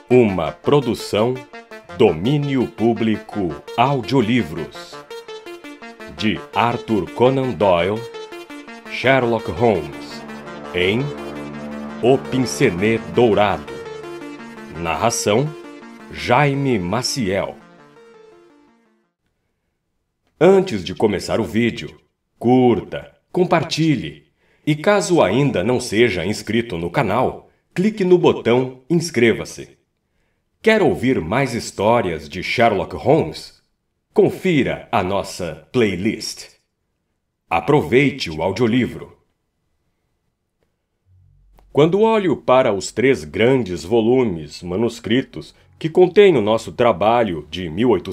Uma produção Domínio Público Audiolivros de Arthur Conan Doyle, Sherlock Holmes, em O Pince-Nez Dourado. Narração Jaime Maciel. Antes de começar o vídeo, curta, compartilhe e caso ainda não seja inscrito no canal, clique no botão Inscreva-se. Quer ouvir mais histórias de Sherlock Holmes? Confira a nossa playlist. Aproveite o audiolivro. Quando olho para os 3 grandes volumes manuscritos que contêm o nosso trabalho de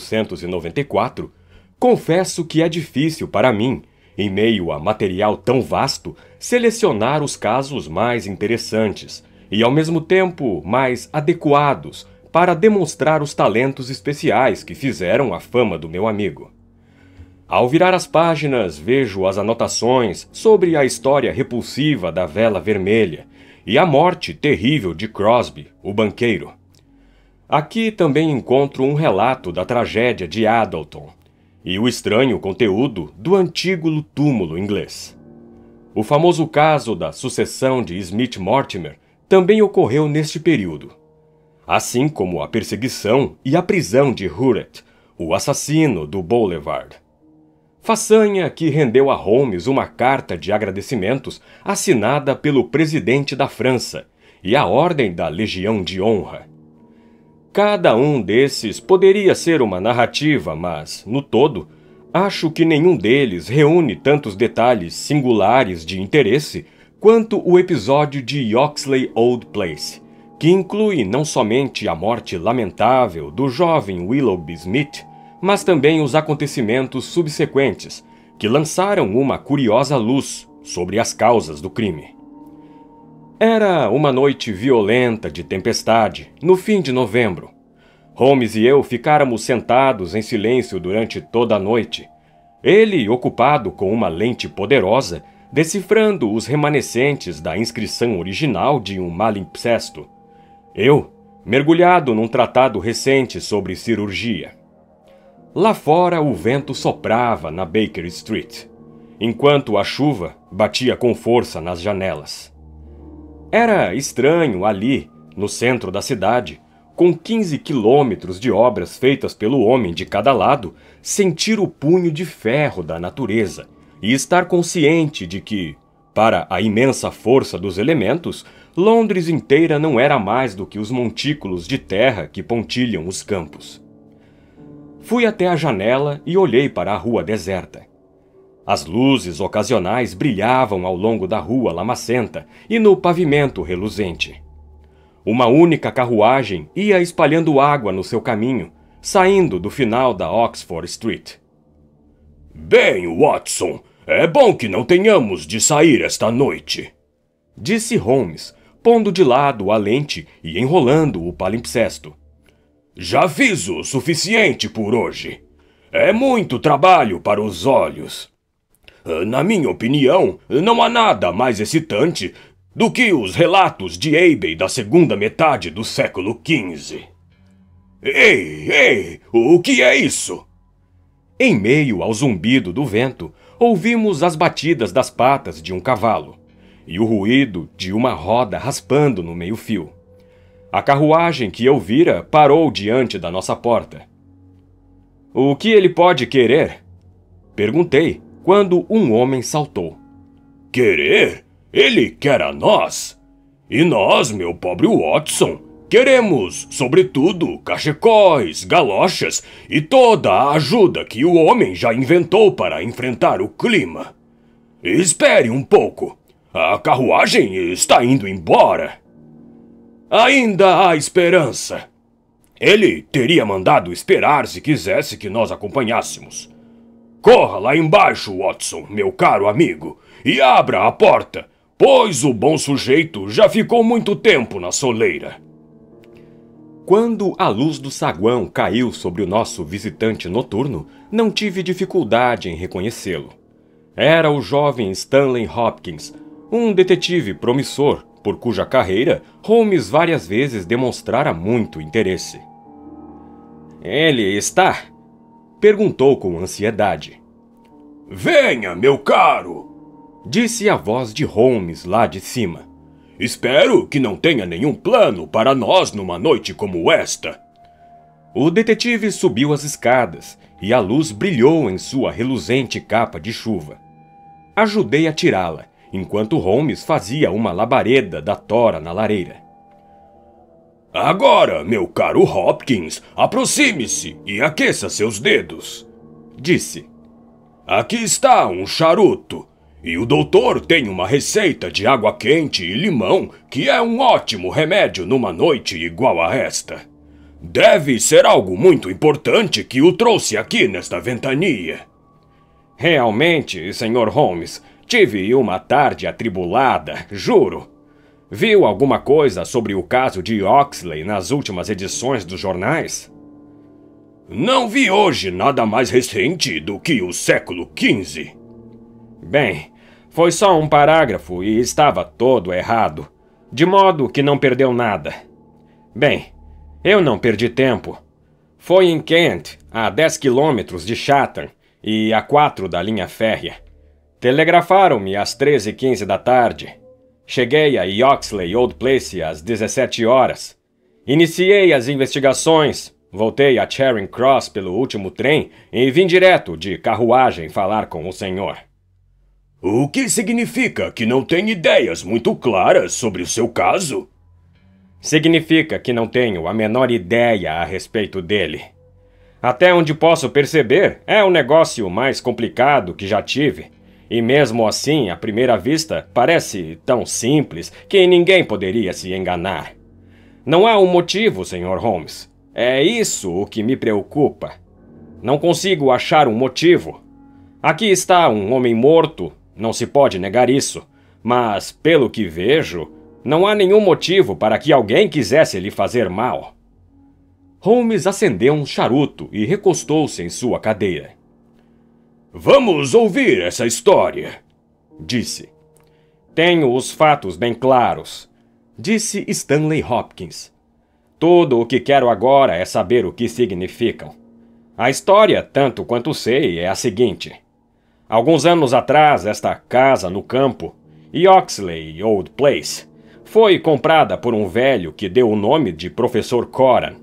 1894, confesso que é difícil para mim, em meio a material tão vasto, selecionar os casos mais interessantes e, ao mesmo tempo, mais adequados para demonstrar os talentos especiais que fizeram a fama do meu amigo. Ao virar as páginas, vejo as anotações sobre a história repulsiva da Vela Vermelha e a morte terrível de Crosby, o banqueiro. Aqui também encontro um relato da tragédia de Addleton e o estranho conteúdo do antigo túmulo inglês. O famoso caso da sucessão de Smith Mortimer também ocorreu neste período, assim como a perseguição e a prisão de Hurret, o assassino do Boulevard. Façanha que rendeu a Holmes uma carta de agradecimentos assinada pelo presidente da França e a Ordem da Legião de Honra. Cada um desses poderia ser uma narrativa, mas, no todo, acho que nenhum deles reúne tantos detalhes singulares de interesse quanto o episódio de Oxley Old Place, que inclui não somente a morte lamentável do jovem Willoughby Smith, mas também os acontecimentos subsequentes, que lançaram uma curiosa luz sobre as causas do crime. Era uma noite violenta de tempestade, no fim de novembro. Holmes e eu ficáramos sentados em silêncio durante toda a noite. Ele ocupado com uma lente poderosa, decifrando os remanescentes da inscrição original de um malimpsesto. Eu, mergulhado num tratado recente sobre cirurgia. Lá fora o vento soprava na Baker Street, enquanto a chuva batia com força nas janelas. Era estranho ali, no centro da cidade, com 15 quilômetros de obras feitas pelo homem de cada lado, sentir o punho de ferro da natureza e estar consciente de que, para a imensa força dos elementos, Londres inteira não era mais do que os montículos de terra que pontilham os campos. Fui até a janela e olhei para a rua deserta. As luzes ocasionais brilhavam ao longo da rua lamacenta e no pavimento reluzente. Uma única carruagem ia espalhando água no seu caminho, saindo do final da Oxford Street. Bem, Watson, é bom que não tenhamos de sair esta noite, disse Holmes, pondo de lado a lente e enrolando o palimpsesto. Já fiz o suficiente por hoje. É muito trabalho para os olhos. Na minha opinião, não há nada mais excitante do que os relatos de Abel da segunda metade do século XV. Ei, o que é isso? Em meio ao zumbido do vento, ouvimos as batidas das patas de um cavalo e o ruído de uma roda raspando no meio-fio. A carruagem que eu vira parou diante da nossa porta. O que ele pode querer? Perguntei, quando um homem saltou. Querer? Ele quer a nós. E nós, meu pobre Watson, queremos, sobretudo, cachecóis, galochas e toda a ajuda que o homem já inventou para enfrentar o clima. Espere um pouco. A carruagem está indo embora. Ainda há esperança. Ele teria mandado esperar se quisesse que nós acompanhássemos. Corra lá embaixo, Watson, meu caro amigo, e abra a porta, pois o bom sujeito já ficou muito tempo na soleira. Quando a luz do saguão caiu sobre o nosso visitante noturno, não tive dificuldade em reconhecê-lo. Era o jovem Stanley Hopkins, um detetive promissor por cuja carreira Holmes várias vezes demonstrara muito interesse. "Ele está?" perguntou com ansiedade. Venha, meu caro, disse a voz de Holmes lá de cima. Espero que não tenha nenhum plano para nós numa noite como esta. O detetive subiu as escadas e a luz brilhou em sua reluzente capa de chuva. Ajudei a tirá-la, enquanto Holmes fazia uma labareda da tora na lareira. Agora, meu caro Hopkins, aproxime-se e aqueça seus dedos, disse. Aqui está um charuto, e o doutor tem uma receita de água quente e limão que é um ótimo remédio numa noite igual a esta. Deve ser algo muito importante que o trouxe aqui nesta ventania. Realmente, Sr. Holmes, tive uma tarde atribulada, juro. Viu alguma coisa sobre o caso de Oxley nas últimas edições dos jornais? Não vi hoje nada mais recente do que o século XV. Bem, foi só um parágrafo e estava todo errado, de modo que não perdeu nada. Bem, eu não perdi tempo. Foi em Kent, a 10 quilômetros de Chatham e a 4 da linha férrea. Telegrafaram-me às 13h15 da tarde. Cheguei a Yoxley Old Place às 17 horas. Iniciei as investigações, voltei a Charing Cross pelo último trem e vim direto de carruagem falar com o senhor. O que significa que não tem ideias muito claras sobre o seu caso? Significa que não tenho a menor ideia a respeito dele. Até onde posso perceber, é o negócio mais complicado que já tive. E mesmo assim, à primeira vista, parece tão simples que ninguém poderia se enganar. Não há um motivo, Sr. Holmes. É isso o que me preocupa. Não consigo achar um motivo. Aqui está um homem morto, não se pode negar isso. Mas, pelo que vejo, não há nenhum motivo para que alguém quisesse lhe fazer mal. Holmes acendeu um charuto e recostou-se em sua cadeira. Vamos ouvir essa história, disse. Tenho os fatos bem claros, disse Stanley Hopkins. Tudo o que quero agora é saber o que significam. A história, tanto quanto sei, é a seguinte. Alguns anos atrás, esta casa no campo, Yoxley Old Place, foi comprada por um velho que deu o nome de Professor Coran.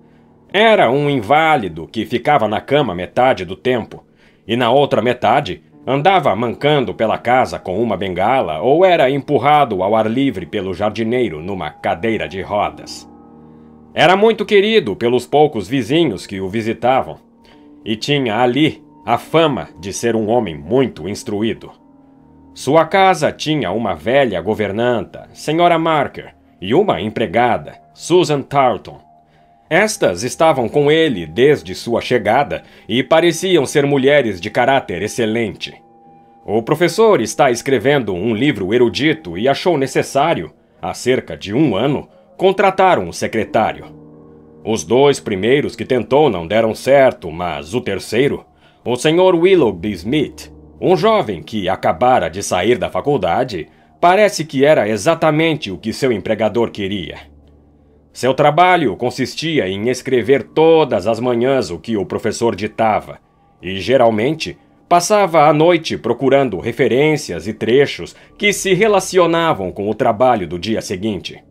Era um inválido que ficava na cama metade do tempo, e na outra metade andava mancando pela casa com uma bengala ou era empurrado ao ar livre pelo jardineiro numa cadeira de rodas. Era muito querido pelos poucos vizinhos que o visitavam, e tinha ali a fama de ser um homem muito instruído. Sua casa tinha uma velha governanta, Sra. Marker, e uma empregada, Susan Tarleton. Estas estavam com ele desde sua chegada e pareciam ser mulheres de caráter excelente. O professor está escrevendo um livro erudito e achou necessário, há cerca de 1 ano, contratar um secretário. Os 2 primeiros que tentou não deram certo, mas o terceiro, o Sr. Willoughby Smith, um jovem que acabara de sair da faculdade, parece que era exatamente o que seu empregador queria. Seu trabalho consistia em escrever todas as manhãs o que o professor ditava, e geralmente passava a noite procurando referências e trechos que se relacionavam com o trabalho do dia seguinte.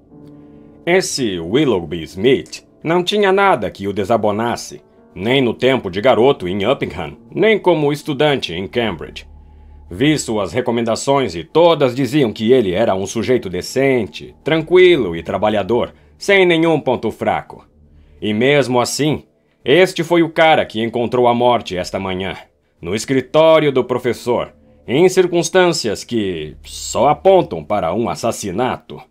Esse Willoughby Smith não tinha nada que o desabonasse, nem no tempo de garoto em Uppingham, nem como estudante em Cambridge. Vi suas recomendações e todas diziam que ele era um sujeito decente, tranquilo e trabalhador, sem nenhum ponto fraco. E mesmo assim, este foi o cara que encontrou a morte esta manhã, no escritório do professor, em circunstâncias que só apontam para um assassinato.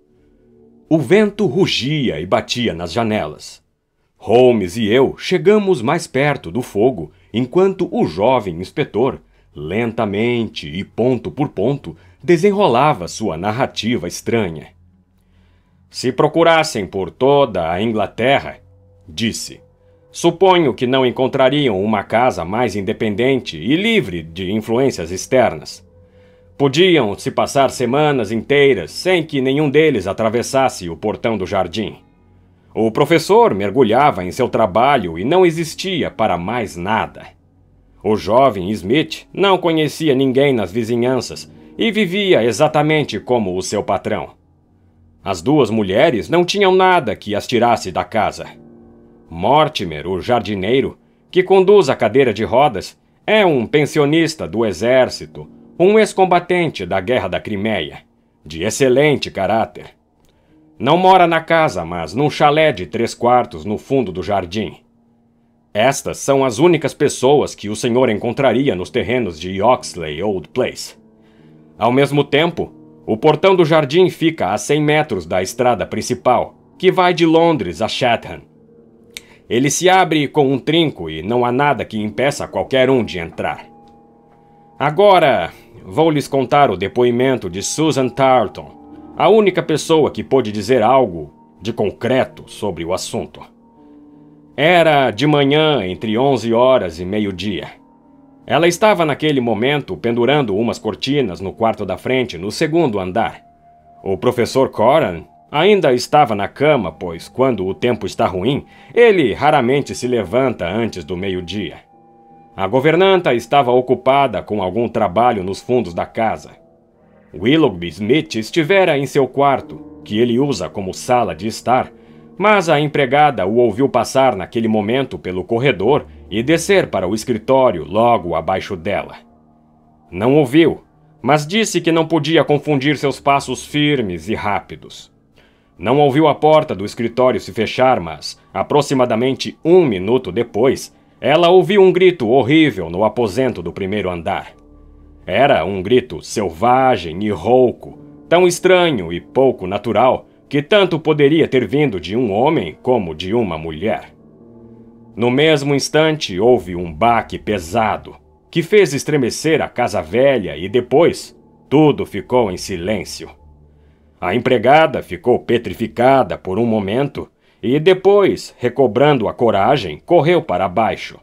O vento rugia e batia nas janelas. Holmes e eu chegamos mais perto do fogo, enquanto o jovem inspetor, lentamente e ponto por ponto, desenrolava sua narrativa estranha. Se procurassem por toda a Inglaterra, disse, suponho que não encontrariam uma casa mais independente e livre de influências externas. Podiam se passar semanas inteiras sem que nenhum deles atravessasse o portão do jardim. O professor mergulhava em seu trabalho e não existia para mais nada. O jovem Smith não conhecia ninguém nas vizinhanças e vivia exatamente como o seu patrão. As duas mulheres não tinham nada que as tirasse da casa. Mortimer, o jardineiro, que conduz a cadeira de rodas, é um pensionista do exército, um ex-combatente da Guerra da Crimeia, de excelente caráter. Não mora na casa, mas num chalé de 3 quartos no fundo do jardim. Estas são as únicas pessoas que o senhor encontraria nos terrenos de Oxley Old Place. Ao mesmo tempo, o portão do jardim fica a 100 metros da estrada principal, que vai de Londres a Chatham. Ele se abre com um trinco e não há nada que impeça qualquer um de entrar. Agora, vou lhes contar o depoimento de Susan Tarleton, a única pessoa que pôde dizer algo de concreto sobre o assunto. Era de manhã, entre 11 horas e meio-dia. Ela estava naquele momento pendurando umas cortinas no quarto da frente, no 2º andar. O professor Coran ainda estava na cama, pois, quando o tempo está ruim, ele raramente se levanta antes do meio-dia. A governanta estava ocupada com algum trabalho nos fundos da casa. Willoughby Smith estivera em seu quarto, que ele usa como sala de estar, mas a empregada o ouviu passar naquele momento pelo corredor e descer para o escritório logo abaixo dela. Não ouviu, mas disse que não podia confundir seus passos firmes e rápidos. Não ouviu a porta do escritório se fechar, mas, aproximadamente 1 minuto depois, ela ouviu um grito horrível no aposento do 1º andar. Era um grito selvagem e rouco, tão estranho e pouco natural, que tanto poderia ter vindo de um homem como de uma mulher. No mesmo instante, houve um baque pesado, que fez estremecer a casa velha e depois, tudo ficou em silêncio. A empregada ficou petrificada por um momento e depois, recobrando a coragem, correu para baixo.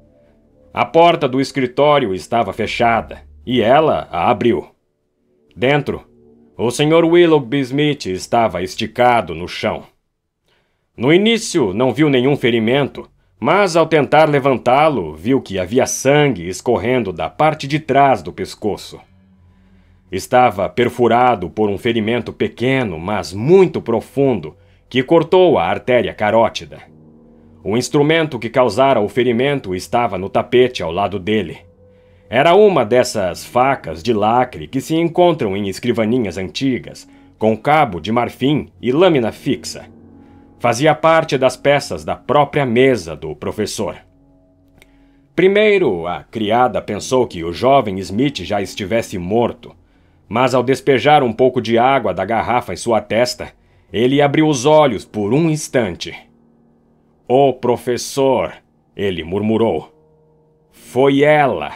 A porta do escritório estava fechada e ela a abriu. Dentro, o Sr. Willoughby Smith estava esticado no chão. No início não viu nenhum ferimento, mas ao tentar levantá-lo, viu que havia sangue escorrendo da parte de trás do pescoço. Estava perfurado por um ferimento pequeno, mas muito profundo, que cortou a artéria carótida. O instrumento que causara o ferimento estava no tapete ao lado dele. Era uma dessas facas de lacre que se encontram em escrivaninhas antigas, com cabo de marfim e lâmina fixa. Fazia parte das peças da própria mesa do professor. Primeiro, a criada pensou que o jovem Smith já estivesse morto, mas ao despejar um pouco de água da garrafa em sua testa, ele abriu os olhos por um instante. "O professor", ele murmurou. "Foi ela."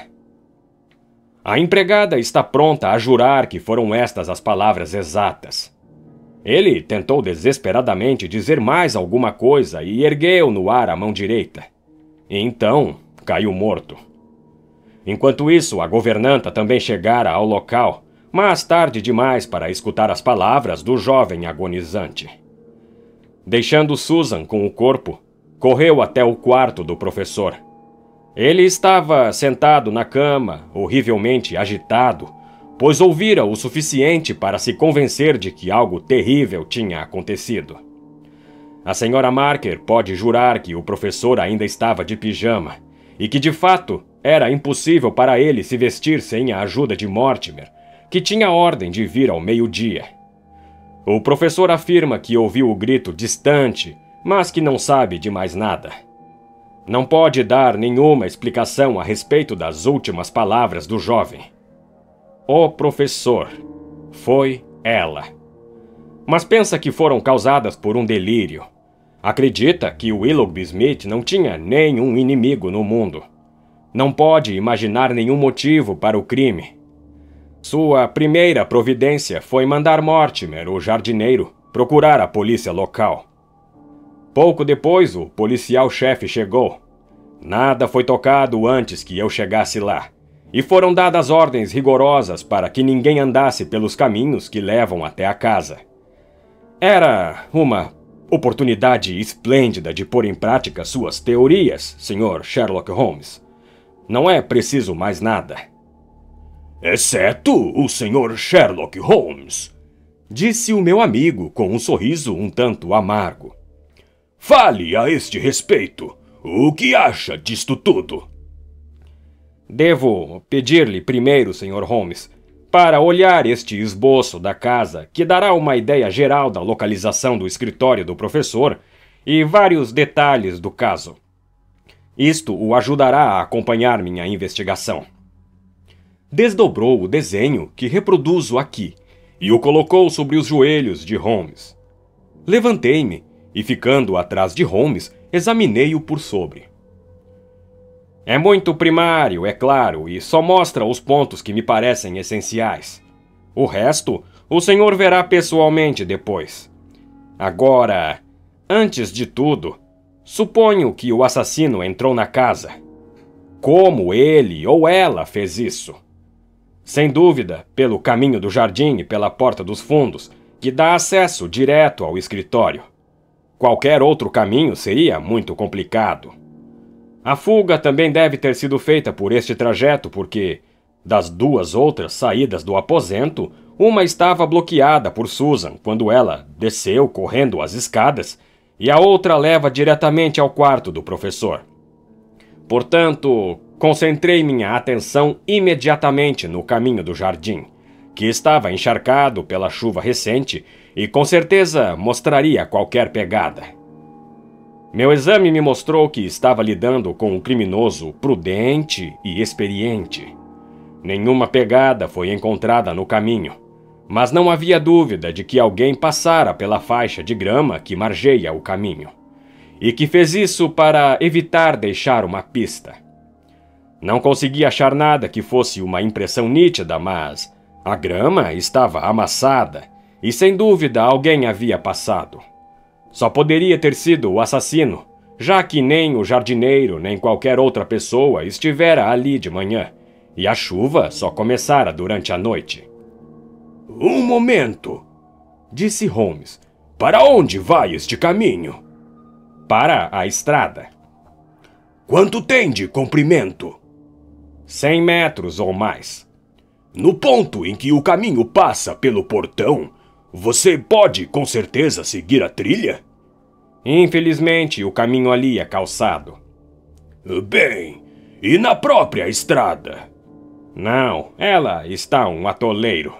A empregada está pronta a jurar que foram estas as palavras exatas. Ele tentou desesperadamente dizer mais alguma coisa e ergueu no ar a mão direita. E então, caiu morto. Enquanto isso, a governanta também chegara ao local, mas tarde demais para escutar as palavras do jovem agonizante. Deixando Susan com o corpo, correu até o quarto do professor. Ele estava sentado na cama, horrivelmente agitado, pois ouvira o suficiente para se convencer de que algo terrível tinha acontecido. A senhora Marker pode jurar que o professor ainda estava de pijama e que, de fato, era impossível para ele se vestir sem a ajuda de Mortimer, que tinha ordem de vir ao meio-dia. O professor afirma que ouviu o grito distante, mas que não sabe de mais nada. Não pode dar nenhuma explicação a respeito das últimas palavras do jovem. O professor. Foi ela. Mas pensa que foram causadas por um delírio. Acredita que Willoughby Smith não tinha nenhum inimigo no mundo. Não pode imaginar nenhum motivo para o crime. Sua primeira providência foi mandar Mortimer, o jardineiro, procurar a polícia local. Pouco depois, o policial-chefe chegou. Nada foi tocado antes que eu chegasse lá, e foram dadas ordens rigorosas para que ninguém andasse pelos caminhos que levam até a casa. Era uma oportunidade esplêndida de pôr em prática suas teorias, Sr. Sherlock Holmes. Não é preciso mais nada. Exceto o Sr. Sherlock Holmes, disse o meu amigo com um sorriso um tanto amargo. Fale a este respeito. O que acha disto tudo? Devo pedir-lhe primeiro, Sr. Holmes, para olhar este esboço da casa, que dará uma ideia geral da localização do escritório do professor e vários detalhes do caso. Isto o ajudará a acompanhar minha investigação. Desdobrou o desenho que reproduzo aqui e o colocou sobre os joelhos de Holmes. Levantei-me e, ficando atrás de Holmes, examinei-o por sobre. É muito primário, é claro, e só mostra os pontos que me parecem essenciais. O resto, o senhor verá pessoalmente depois. Agora, antes de tudo, suponho que o assassino entrou na casa. Como ele ou ela fez isso? Sem dúvida, pelo caminho do jardim e pela porta dos fundos, que dá acesso direto ao escritório. Qualquer outro caminho seria muito complicado. A fuga também deve ter sido feita por este trajeto porque, das duas outras saídas do aposento, uma estava bloqueada por Susan quando ela desceu correndo as escadas e a outra leva diretamente ao quarto do professor. Portanto, concentrei minha atenção imediatamente no caminho do jardim, que estava encharcado pela chuva recente e com certeza mostraria qualquer pegada. Meu exame me mostrou que estava lidando com um criminoso prudente e experiente. Nenhuma pegada foi encontrada no caminho, mas não havia dúvida de que alguém passara pela faixa de grama que margeia o caminho, e que fez isso para evitar deixar uma pista. Não consegui achar nada que fosse uma impressão nítida, mas a grama estava amassada e sem dúvida alguém havia passado. Só poderia ter sido o assassino, já que nem o jardineiro nem qualquer outra pessoa estivera ali de manhã, e a chuva só começara durante a noite. Um momento, disse Holmes. Para onde vai este caminho? Para a estrada. Quanto tem de comprimento? 100 metros ou mais. No ponto em que o caminho passa pelo portão, você pode com certeza seguir a trilha? Infelizmente, o caminho ali é calçado. Bem, e na própria estrada? Não, ela está um atoleiro.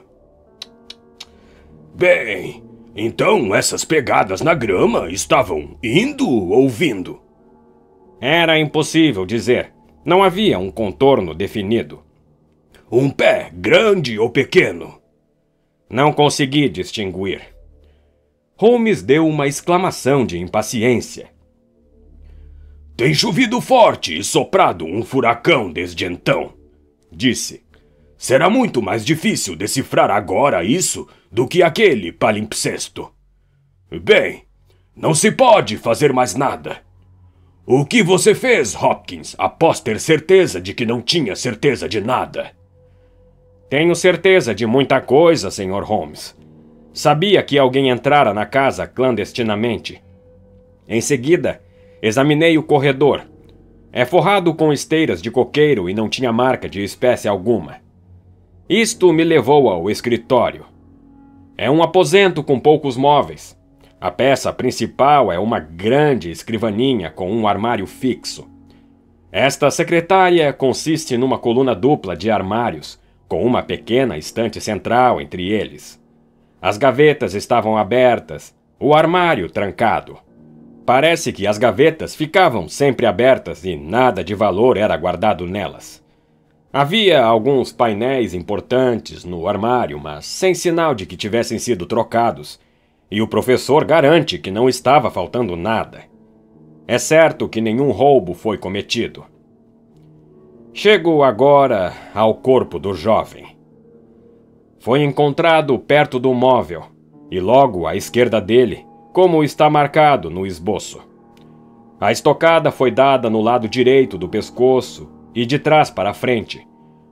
Bem, então essas pegadas na grama estavam indo ou vindo? Era impossível dizer. Não havia um contorno definido. Um pé grande ou pequeno? Não consegui distinguir. Holmes deu uma exclamação de impaciência. Tem chovido forte e soprado um furacão desde então, disse. Será muito mais difícil decifrar agora isso do que aquele palimpsesto. Bem, não se pode fazer mais nada. O que você fez, Hopkins, após ter certeza de que não tinha certeza de nada? Tenho certeza de muita coisa, Sr. Holmes. Sabia que alguém entrara na casa clandestinamente. Em seguida, examinei o corredor. É forrado com esteiras de coqueiro e não tinha marca de espécie alguma. Isto me levou ao escritório. É um aposento com poucos móveis. A peça principal é uma grande escrivaninha com um armário fixo. Esta secretária consiste numa coluna dupla de armários, com uma pequena estante central entre eles. As gavetas estavam abertas, o armário trancado. Parece que as gavetas ficavam sempre abertas e nada de valor era guardado nelas. Havia alguns painéis importantes no armário, mas sem sinal de que tivessem sido trocados, e o professor garante que não estava faltando nada. É certo que nenhum roubo foi cometido. Chego agora ao corpo do jovem. Foi encontrado perto do móvel, e logo à esquerda dele, como está marcado no esboço. A estocada foi dada no lado direito do pescoço e de trás para frente,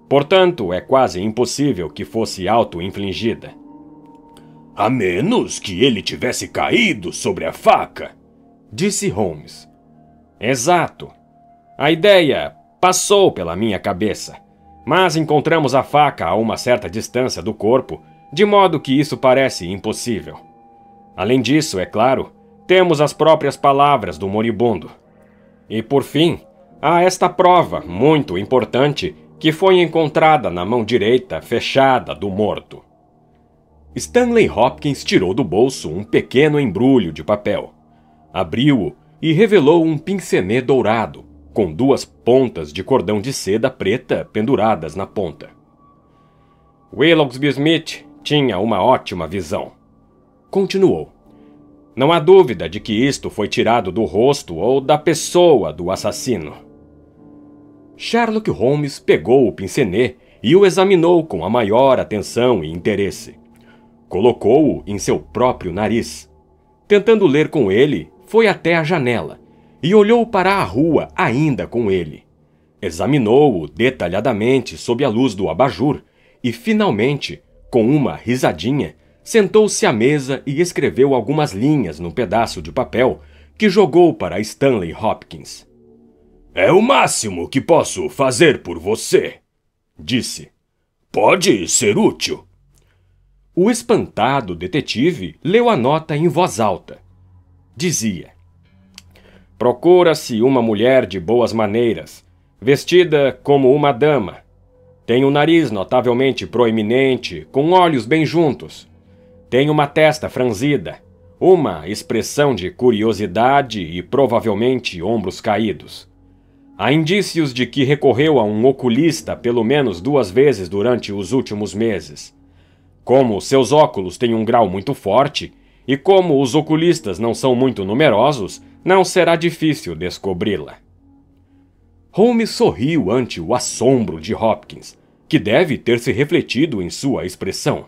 Portanto, é quase impossível que fosse auto-infligida. A menos que ele tivesse caído sobre a faca, disse Holmes. Exato. A ideia passou pela minha cabeça, mas encontramos a faca a uma certa distância do corpo, de modo que isso parece impossível. Além disso, é claro, temos as próprias palavras do moribundo. E por fim, há esta prova muito importante que foi encontrada na mão direita fechada do morto. Stanley Hopkins tirou do bolso um pequeno embrulho de papel. Abriu-o e revelou um pincenê dourado, com 2 pontas de cordão de seda preta penduradas na ponta. Willoughby Smith tinha uma ótima visão. Continuou. Não há dúvida de que isto foi tirado do rosto ou da pessoa do assassino. Sherlock Holmes pegou o pincenê e o examinou com a maior atenção e interesse. Colocou-o em seu próprio nariz. Tentando ler com ele, foi até a janela e olhou para a rua ainda com ele. Examinou-o detalhadamente sob a luz do abajur e, finalmente, com uma risadinha, sentou-se à mesa e escreveu algumas linhas num pedaço de papel que jogou para Stanley Hopkins. É o máximo que posso fazer por você, disse. Pode ser útil. O espantado detetive leu a nota em voz alta. Dizia: procura-se uma mulher de boas maneiras, vestida como uma dama. Tem um nariz notavelmente proeminente, com olhos bem juntos. Tem uma testa franzida, uma expressão de curiosidade e provavelmente ombros caídos. Há indícios de que recorreu a um oculista pelo menos 2 vezes durante os últimos meses. Como seus óculos têm um grau muito forte, e como os oculistas não são muito numerosos, não será difícil descobri-la. Holmes sorriu ante o assombro de Hopkins, que deve ter se refletido em sua expressão.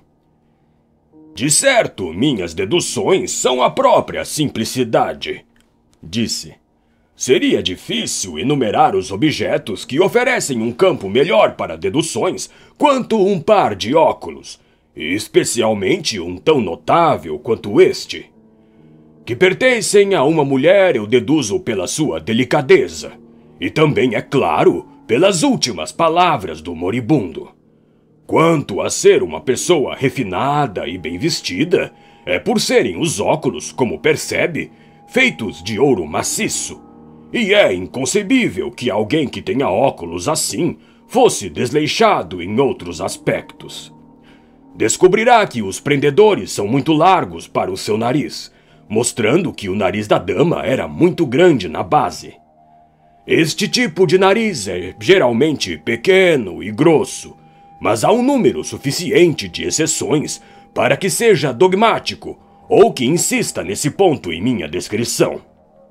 De certo, minhas deduções são a própria simplicidade, disse. Seria difícil enumerar os objetos que oferecem um campo melhor para deduções quanto um par de óculos, especialmente um tão notável quanto este. Que pertencem a uma mulher eu deduzo pela sua delicadeza, e também, é claro, pelas últimas palavras do moribundo. Quanto a ser uma pessoa refinada e bem vestida, é por serem os óculos, como percebe, feitos de ouro maciço. E é inconcebível que alguém que tenha óculos assim fosse desleixado em outros aspectos. Descobrirá que os prendedores são muito largos para o seu nariz, mostrando que o nariz da dama era muito grande na base. Este tipo de nariz é geralmente pequeno e grosso, mas há um número suficiente de exceções para que seja dogmático ou que insista nesse ponto em minha descrição.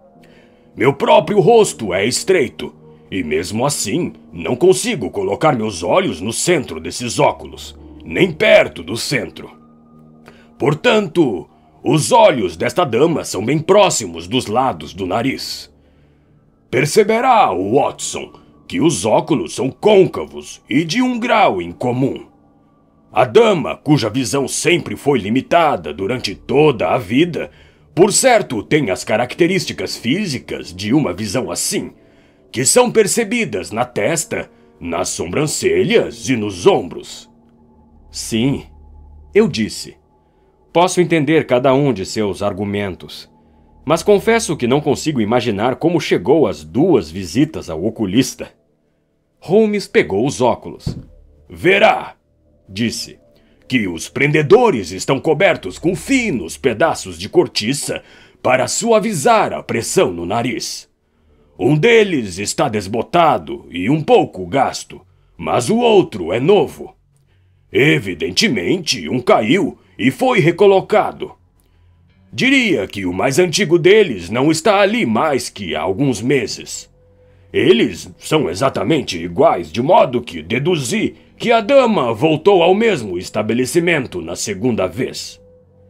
Meu próprio rosto é estreito, e mesmo assim não consigo colocar meus olhos no centro desses óculos, nem perto do centro. Portanto, os olhos desta dama são bem próximos dos lados do nariz. Perceberá, Watson, que os óculos são côncavos e de um grau incomum. A dama, cuja visão sempre foi limitada durante toda a vida, por certo tem as características físicas de uma visão assim, que são percebidas na testa, nas sobrancelhas e nos ombros. Sim, eu disse. Posso entender cada um de seus argumentos, mas confesso que não consigo imaginar como chegou às 2 visitas ao oculista. Holmes pegou os óculos. Verá, disse, que os prendedores estão cobertos com finos pedaços de cortiça para suavizar a pressão no nariz. Um deles está desbotado e um pouco gasto, mas o outro é novo. Evidentemente, um caiu e foi recolocado. Diria que o mais antigo deles não está ali mais que há alguns meses. Eles são exatamente iguais, de modo que deduzi que a dama voltou ao mesmo estabelecimento na segunda vez.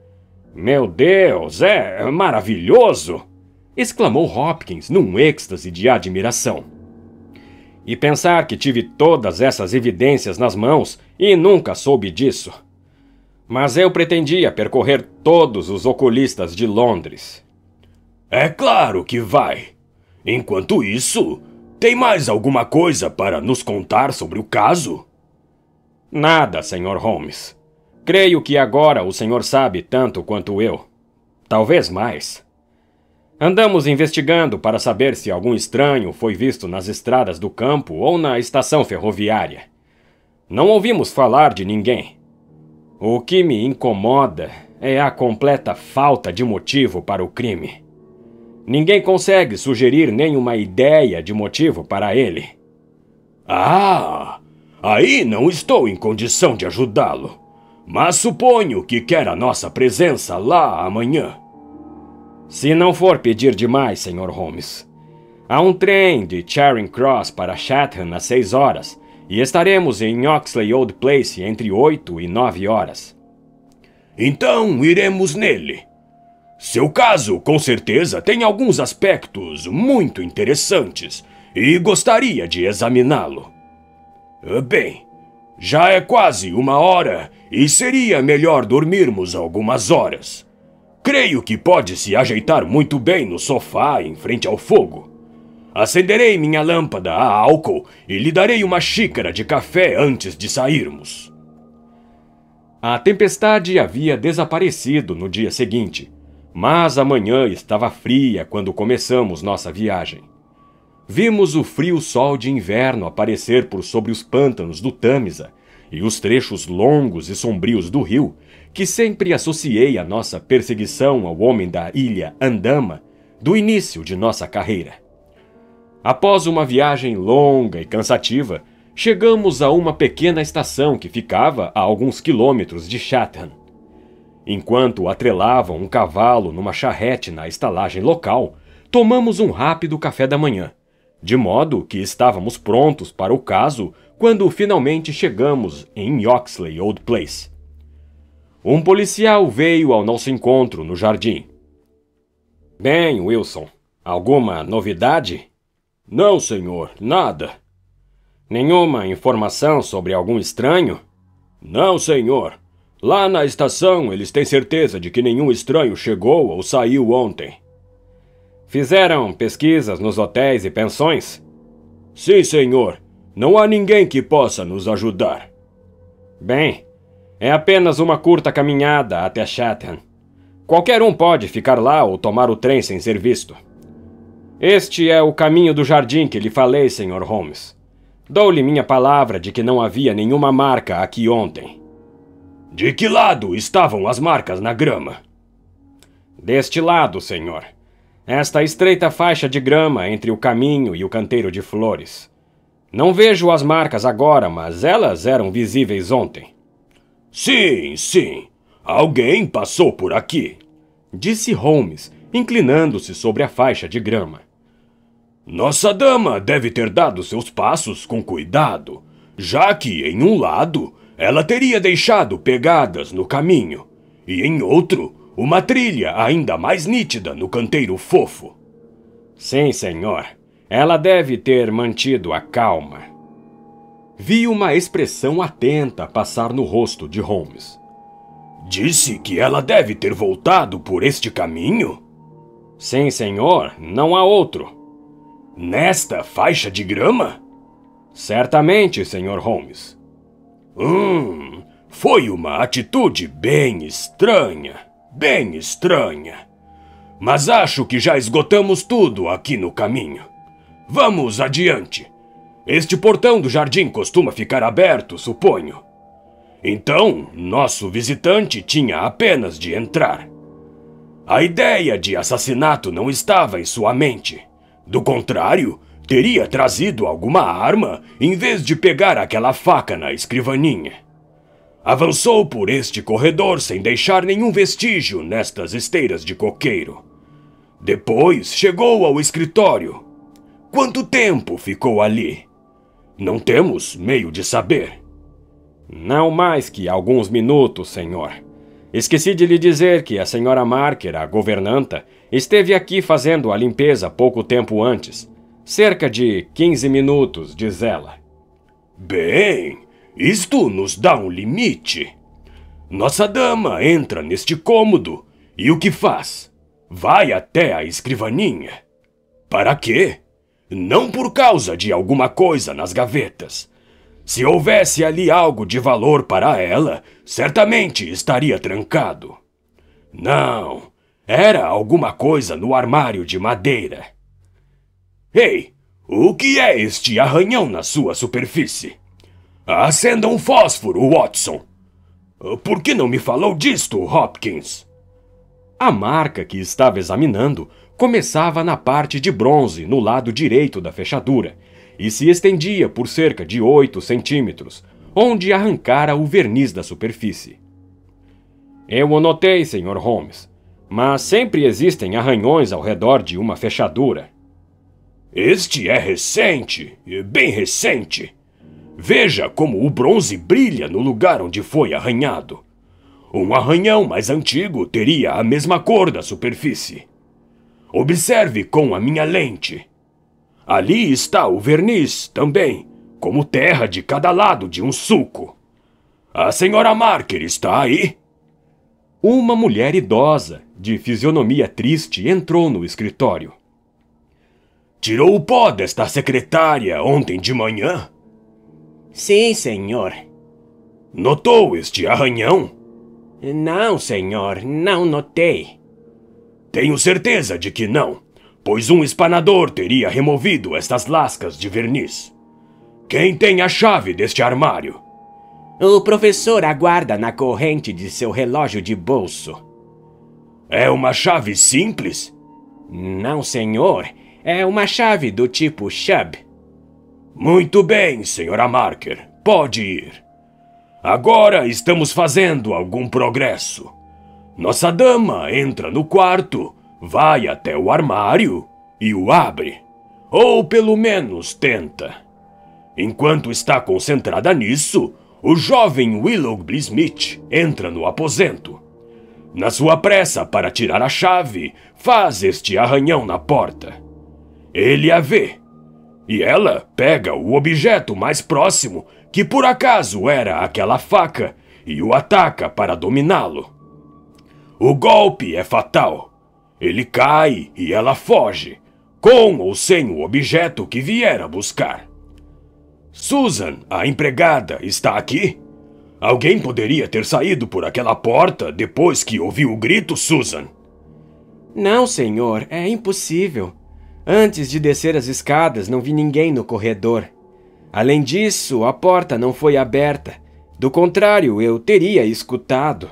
Meu Deus, é maravilhoso! Exclamou Hopkins num êxtase de admiração. E pensar que tive todas essas evidências nas mãos e nunca soube disso. Mas eu pretendia percorrer todos os oculistas de Londres. É claro que vai. Enquanto isso, tem mais alguma coisa para nos contar sobre o caso? Nada, Sr. Holmes. Creio que agora o senhor sabe tanto quanto eu. Talvez mais. Andamos investigando para saber se algum estranho foi visto nas estradas do campo ou na estação ferroviária. Não ouvimos falar de ninguém. O que me incomoda é a completa falta de motivo para o crime. Ninguém consegue sugerir nenhuma ideia de motivo para ele. Ah, aí não estou em condição de ajudá-lo. Mas suponho que quer a nossa presença lá amanhã. Se não for pedir demais, Sr. Holmes. Há um trem de Charing Cross para Chatham às 6 horas e estaremos em Oxley Old Place entre 8 e 9 horas. Então iremos nele. Seu caso, com certeza, tem alguns aspectos muito interessantes e gostaria de examiná-lo. Bem, já é quase 1 hora e seria melhor dormirmos algumas horas. Creio que pode se ajeitar muito bem no sofá em frente ao fogo. Acenderei minha lâmpada a álcool e lhe darei uma xícara de café antes de sairmos. A tempestade havia desaparecido no dia seguinte, mas a manhã estava fria quando começamos nossa viagem. Vimos o frio sol de inverno aparecer por sobre os pântanos do Tâmisa e os trechos longos e sombrios do rio, que sempre associei à nossa perseguição ao homem da ilha Andama do início de nossa carreira. Após uma viagem longa e cansativa, chegamos a uma pequena estação que ficava a alguns quilômetros de Chatham. Enquanto atrelavam um cavalo numa charrete na estalagem local, tomamos um rápido café da manhã, de modo que estávamos prontos para o caso quando finalmente chegamos em Oxley Old Place. Um policial veio ao nosso encontro no jardim. Bem, Wilson, alguma novidade? Não, senhor, nada. Nenhuma informação sobre algum estranho? Não, senhor. Lá na estação eles têm certeza de que nenhum estranho chegou ou saiu ontem. Fizeram pesquisas nos hotéis e pensões? Sim, senhor. Não há ninguém que possa nos ajudar. Bem, é apenas uma curta caminhada até Chatham. Qualquer um pode ficar lá ou tomar o trem sem ser visto. Este é o caminho do jardim que lhe falei, Sr. Holmes. Dou-lhe minha palavra de que não havia nenhuma marca aqui ontem. De que lado estavam as marcas na grama? Deste lado, senhor. Esta estreita faixa de grama entre o caminho e o canteiro de flores. Não vejo as marcas agora, mas elas eram visíveis ontem. Sim, sim. Alguém passou por aqui, disse Holmes, inclinando-se sobre a faixa de grama. Nossa dama deve ter dado seus passos com cuidado, já que em um lado ela teria deixado pegadas no caminho, e em outro, uma trilha ainda mais nítida no canteiro fofo. Sim, senhor. Ela deve ter mantido a calma. Vi uma expressão atenta passar no rosto de Holmes. Disse que ela deve ter voltado por este caminho? Sim, senhor. Não há outro. Nesta faixa de grama? Certamente, Sr. Holmes. Foi uma atitude bem estranha. Bem estranha. Mas acho que já esgotamos tudo aqui no caminho. Vamos adiante. Este portão do jardim costuma ficar aberto, suponho. Então, nosso visitante tinha apenas de entrar. A ideia de assassinato não estava em sua mente. Do contrário, teria trazido alguma arma em vez de pegar aquela faca na escrivaninha. Avançou por este corredor sem deixar nenhum vestígio nestas esteiras de coqueiro. Depois chegou ao escritório. Quanto tempo ficou ali? Não temos meio de saber. Não mais que alguns minutos, senhor. Esqueci de lhe dizer que a senhora Marker, a governanta, esteve aqui fazendo a limpeza pouco tempo antes. Cerca de 15 minutos, diz ela. Bem, isto nos dá um limite. Nossa dama entra neste cômodo e o que faz? Vai até a escrivaninha. Para quê? Não por causa de alguma coisa nas gavetas. Se houvesse ali algo de valor para ela, certamente estaria trancado. Não, era alguma coisa no armário de madeira. Ei, o que é este arranhão na sua superfície? Acenda um fósforo, Watson. Por que não me falou disto, Hopkins? A marca que estava examinando começava na parte de bronze no lado direito da fechadura e se estendia por cerca de 8 centímetros, onde arrancara o verniz da superfície. Eu o notei, Sr. Holmes, mas sempre existem arranhões ao redor de uma fechadura. Este é recente, bem recente. Veja como o bronze brilha no lugar onde foi arranhado. Um arranhão mais antigo teria a mesma cor da superfície. Observe com a minha lente. Ali está o verniz também, como terra de cada lado de um sulco. A senhora Marker está aí? Uma mulher idosa, de fisionomia triste, entrou no escritório. Tirou o pó desta secretária ontem de manhã? Sim, senhor. Notou este arranhão? Não, senhor, não notei. Tenho certeza de que não, pois um espanador teria removido estas lascas de verniz. Quem tem a chave deste armário? O professor aguarda na corrente de seu relógio de bolso. É uma chave simples? Não, senhor. É uma chave do tipo Chubb. Muito bem, senhora Marker. Pode ir. Agora estamos fazendo algum progresso. Nossa dama entra no quarto, vai até o armário e o abre. Ou pelo menos tenta. Enquanto está concentrada nisso, o jovem Willoughby Smith entra no aposento. Na sua pressa para tirar a chave, faz este arranhão na porta. Ele a vê. E ela pega o objeto mais próximo, que por acaso era aquela faca, e o ataca para dominá-lo. O golpe é fatal. Ele cai e ela foge, com ou sem o objeto que viera buscar. Susan, a empregada, está aqui? Alguém poderia ter saído por aquela porta depois que ouviu o grito, Susan? Não, senhor, é impossível. Antes de descer as escadas, não vi ninguém no corredor. Além disso, a porta não foi aberta. Do contrário, eu teria escutado.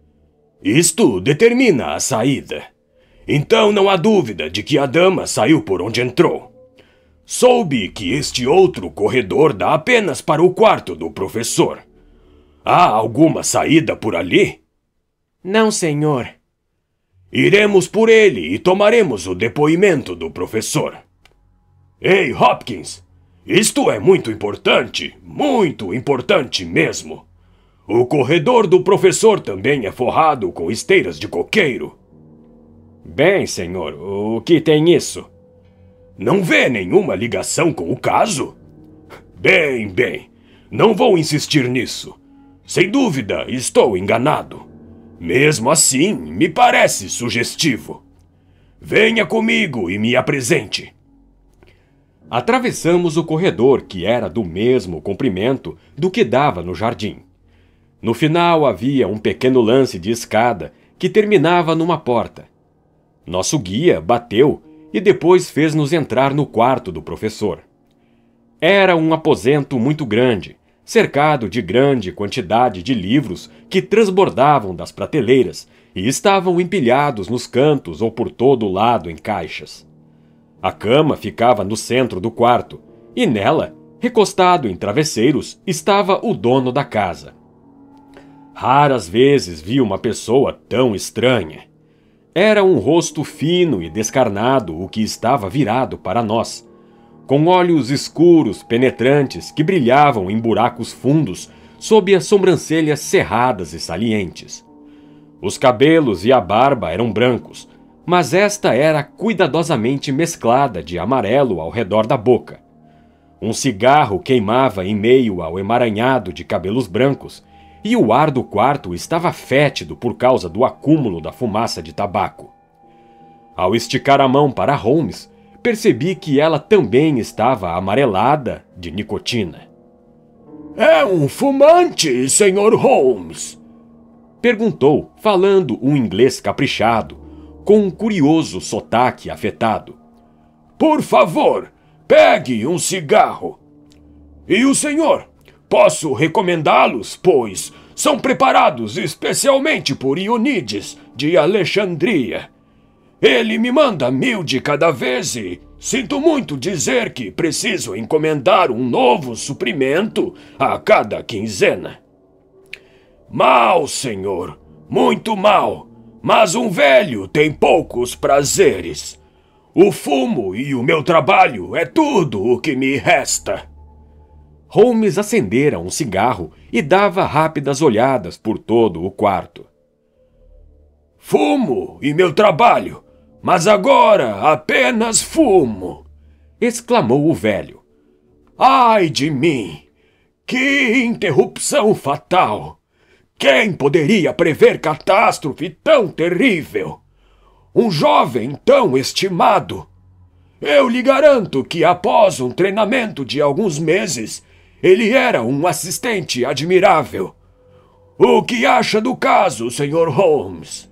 Isto determina a saída. Então não há dúvida de que a dama saiu por onde entrou. Soube que este outro corredor dá apenas para o quarto do professor. Há alguma saída por ali? Não, senhor. Iremos por ele e tomaremos o depoimento do professor. Ei, Hopkins, isto é muito importante mesmo. O corredor do professor também é forrado com esteiras de coqueiro. Bem, senhor, o que tem isso? Não vê nenhuma ligação com o caso? Bem, não vou insistir nisso. Sem dúvida, estou enganado. Mesmo assim, me parece sugestivo. Venha comigo e me apresente. Atravessamos o corredor, que era do mesmo comprimento do que dava no jardim. No final havia um pequeno lance de escada que terminava numa porta. Nosso guia bateu e depois fez-nos entrar no quarto do professor. Era um aposento muito grande, cercado de grande quantidade de livros que transbordavam das prateleiras e estavam empilhados nos cantos ou por todo o lado em caixas. A cama ficava no centro do quarto e nela, recostado em travesseiros, estava o dono da casa. Raras vezes vi uma pessoa tão estranha. Era um rosto fino e descarnado o que estava virado para nós, com olhos escuros, penetrantes, que brilhavam em buracos fundos sob as sobrancelhas cerradas e salientes. Os cabelos e a barba eram brancos, mas esta era cuidadosamente mesclada de amarelo ao redor da boca. Um cigarro queimava em meio ao emaranhado de cabelos brancos, e o ar do quarto estava fétido por causa do acúmulo da fumaça de tabaco. Ao esticar a mão para Holmes, percebi que ela também estava amarelada de nicotina. É um fumante, Sr. Holmes? Perguntou, falando um inglês caprichado, com um curioso sotaque afetado. Por favor, pegue um cigarro. E o senhor? Posso recomendá-los, pois são preparados especialmente por Ionides, de Alexandria. Ele me manda 1000 de cada vez e sinto muito dizer que preciso encomendar um novo suprimento a cada quinzena. Mal, senhor, muito mal, mas um velho tem poucos prazeres. O fumo e o meu trabalho é tudo o que me resta. Holmes acendera um cigarro e dava rápidas olhadas por todo o quarto. Fumo e meu trabalho, mas agora apenas fumo, exclamou o velho. Ai de mim! Que interrupção fatal! Quem poderia prever catástrofe tão terrível? Um jovem tão estimado. Eu lhe garanto que após um treinamento de alguns meses, ele era um assistente admirável. O que acha do caso, Sr. Holmes?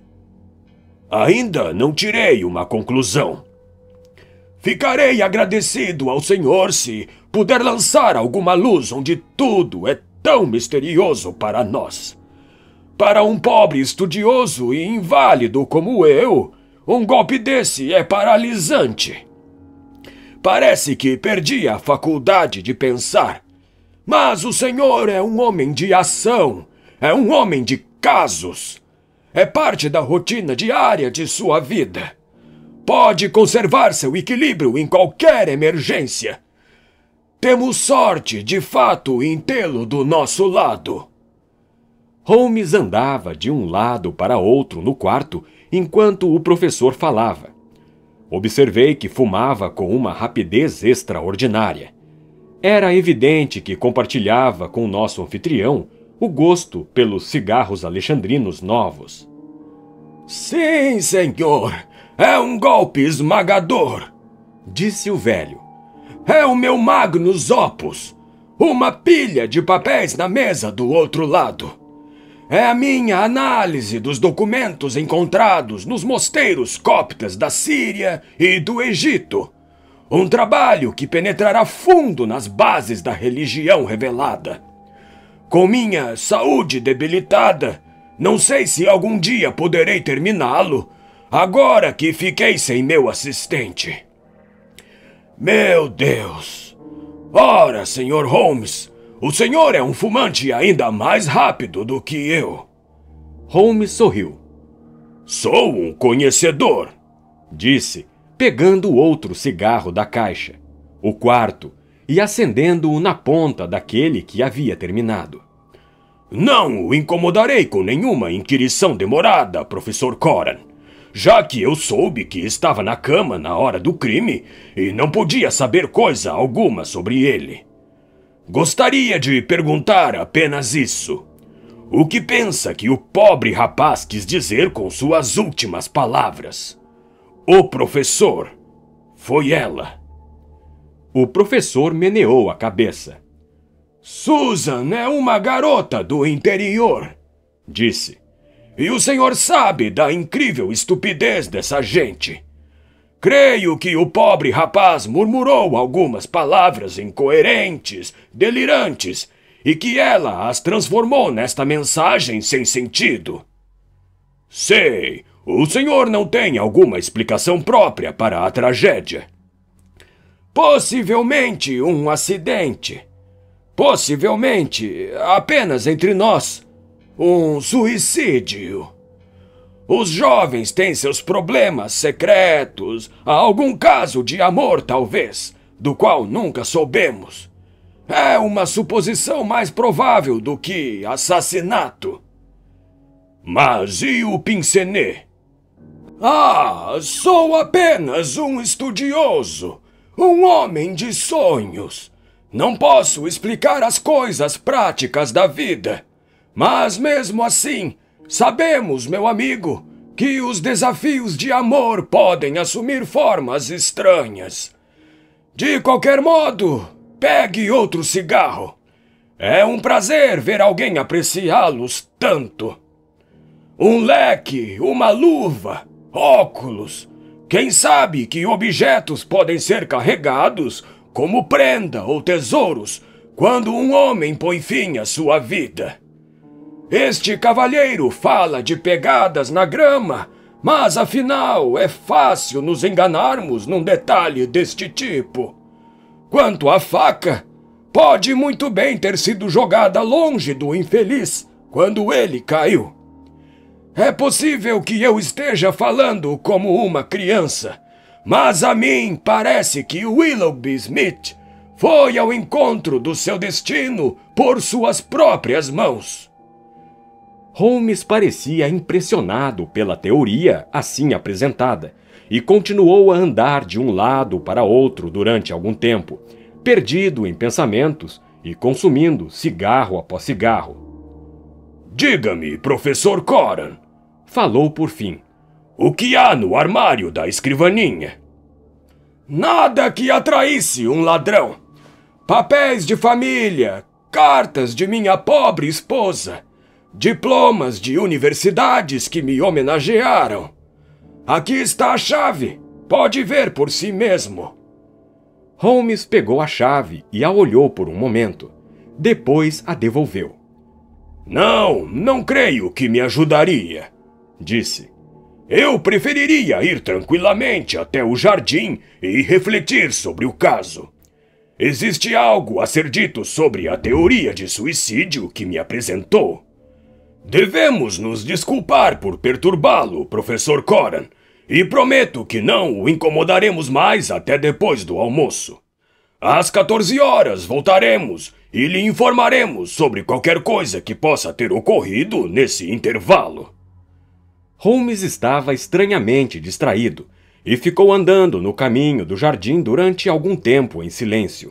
Ainda não tirei uma conclusão. Ficarei agradecido ao senhor se puder lançar alguma luz onde tudo é tão misterioso para nós. Para um pobre estudioso e inválido como eu, um golpe desse é paralisante. Parece que perdi a faculdade de pensar. Mas o senhor é um homem de ação, é um homem de casos. É parte da rotina diária de sua vida. Pode conservar seu equilíbrio em qualquer emergência. Temos sorte, de fato, em tê-lo do nosso lado. Holmes andava de um lado para outro no quarto enquanto o professor falava. Observei que fumava com uma rapidez extraordinária. Era evidente que compartilhava com nosso anfitrião o gosto pelos cigarros alexandrinos novos. Sim, senhor, é um golpe esmagador, disse o velho. É o meu magnus opus, uma pilha de papéis na mesa do outro lado. É a minha análise dos documentos encontrados nos mosteiros coptas da Síria e do Egito. Um trabalho que penetrará fundo nas bases da religião revelada. Com minha saúde debilitada, não sei se algum dia poderei terminá-lo, agora que fiquei sem meu assistente. Meu Deus! Ora, Sr. Holmes, o senhor é um fumante ainda mais rápido do que eu. Holmes sorriu. Sou um conhecedor, disse, pegando outro cigarro da caixa, o quarto, e acendendo-o na ponta daquele que havia terminado. Não o incomodarei com nenhuma inquirição demorada, professor Coran, já que eu soube que estava na cama na hora do crime e não podia saber coisa alguma sobre ele. Gostaria de perguntar apenas isso. O que pensa que o pobre rapaz quis dizer com suas últimas palavras? O professor. Foi ela. O professor meneou a cabeça. Susan é uma garota do interior, disse. E o senhor sabe da incrível estupidez dessa gente. Creio que o pobre rapaz murmurou algumas palavras incoerentes, delirantes, e que ela as transformou nesta mensagem sem sentido. Sei, o senhor não tem alguma explicação própria para a tragédia. Possivelmente um acidente. Possivelmente, apenas entre nós, um suicídio. Os jovens têm seus problemas secretos, algum caso de amor talvez, do qual nunca soubemos. É uma suposição mais provável do que assassinato. Mas e o Pincenez? Ah, sou apenas um estudioso, um homem de sonhos. Não posso explicar as coisas práticas da vida, mas mesmo assim, sabemos, meu amigo, que os desafios de amor podem assumir formas estranhas. De qualquer modo, pegue outro cigarro. É um prazer ver alguém apreciá-los tanto. Um leque, uma luva, óculos. Quem sabe que objetos podem ser carregados como prenda ou tesouros quando um homem põe fim à sua vida. Este cavalheiro fala de pegadas na grama, mas afinal é fácil nos enganarmos num detalhe deste tipo. Quanto à faca, pode muito bem ter sido jogada longe do infeliz quando ele caiu. É possível que eu esteja falando como uma criança, mas a mim parece que Willoughby Smith foi ao encontro do seu destino por suas próprias mãos. Holmes parecia impressionado pela teoria assim apresentada e continuou a andar de um lado para outro durante algum tempo, perdido em pensamentos e consumindo cigarro após cigarro. Diga-me, professor Coran, falou por fim, o que há no armário da escrivaninha? Nada que atraísse um ladrão. Papéis de família, cartas de minha pobre esposa, diplomas de universidades que me homenagearam. Aqui está a chave. Pode ver por si mesmo. Holmes pegou a chave e a olhou por um momento. Depois a devolveu. Não creio que me ajudaria, disse. Eu preferiria ir tranquilamente até o jardim e refletir sobre o caso. Existe algo a ser dito sobre a teoria de suicídio que me apresentou. Devemos nos desculpar por perturbá-lo, professor Coran, e prometo que não o incomodaremos mais até depois do almoço. Às 14 horas voltaremos e lhe informaremos sobre qualquer coisa que possa ter ocorrido nesse intervalo. Holmes estava estranhamente distraído e ficou andando no caminho do jardim durante algum tempo em silêncio.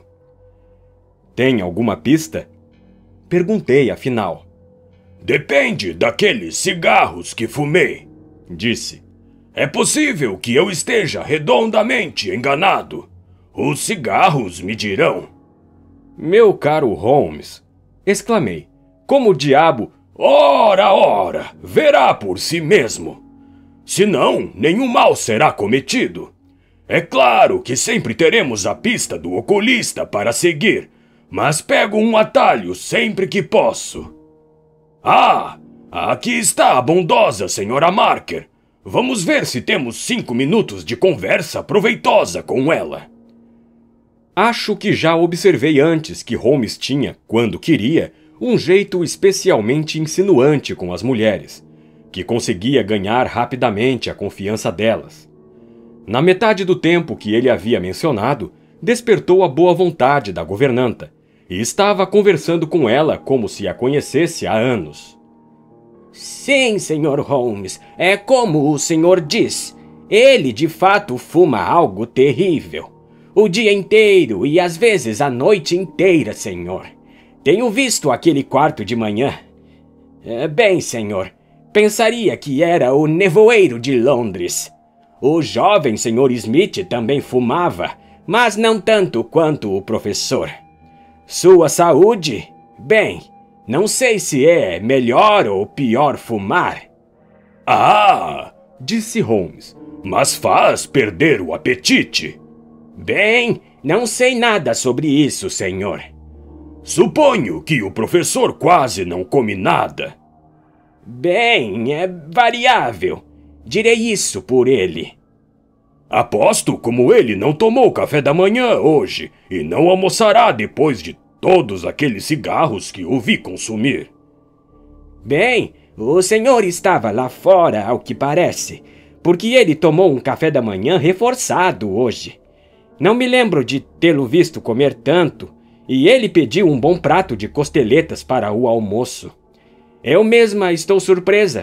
Tem alguma pista? Perguntei afinal. Depende daqueles cigarros que fumei, disse. É possível que eu esteja redondamente enganado. Os cigarros me dirão. Meu caro Holmes, exclamei, como diabo... Ora, verá por si mesmo. Senão, nenhum mal será cometido. É claro que sempre teremos a pista do oculista para seguir, mas pego um atalho sempre que posso. Ah, aqui está a bondosa senhora Marker. Vamos ver se temos 5 minutos de conversa proveitosa com ela. Acho que já observei antes que Holmes tinha, quando queria, um jeito especialmente insinuante com as mulheres, que conseguia ganhar rapidamente a confiança delas. Na metade do tempo que ele havia mencionado, despertou a boa vontade da governanta, e estava conversando com ela como se a conhecesse há anos. Sim, Sr. Holmes, é como o senhor diz. Ele de fato fuma algo terrível. O dia inteiro e às vezes a noite inteira, senhor. Tenho visto aquele quarto de manhã. Bem, senhor, pensaria que era o nevoeiro de Londres. O jovem Sr. Smith também fumava, mas não tanto quanto o professor. Sua saúde? Bem, não sei se é melhor ou pior fumar. Ah, disse Holmes, mas faz perder o apetite. Bem, não sei nada sobre isso, senhor. Suponho que o professor quase não come nada. Bem, é variável. Direi isso por ele. Aposto como ele não tomou café da manhã hoje e não almoçará depois de todos aqueles cigarros que o vi consumir. Bem, o senhor estava lá fora, ao que parece, porque ele tomou um café da manhã reforçado hoje. Não me lembro de tê-lo visto comer tanto, e ele pediu um bom prato de costeletas para o almoço. Eu mesma estou surpresa,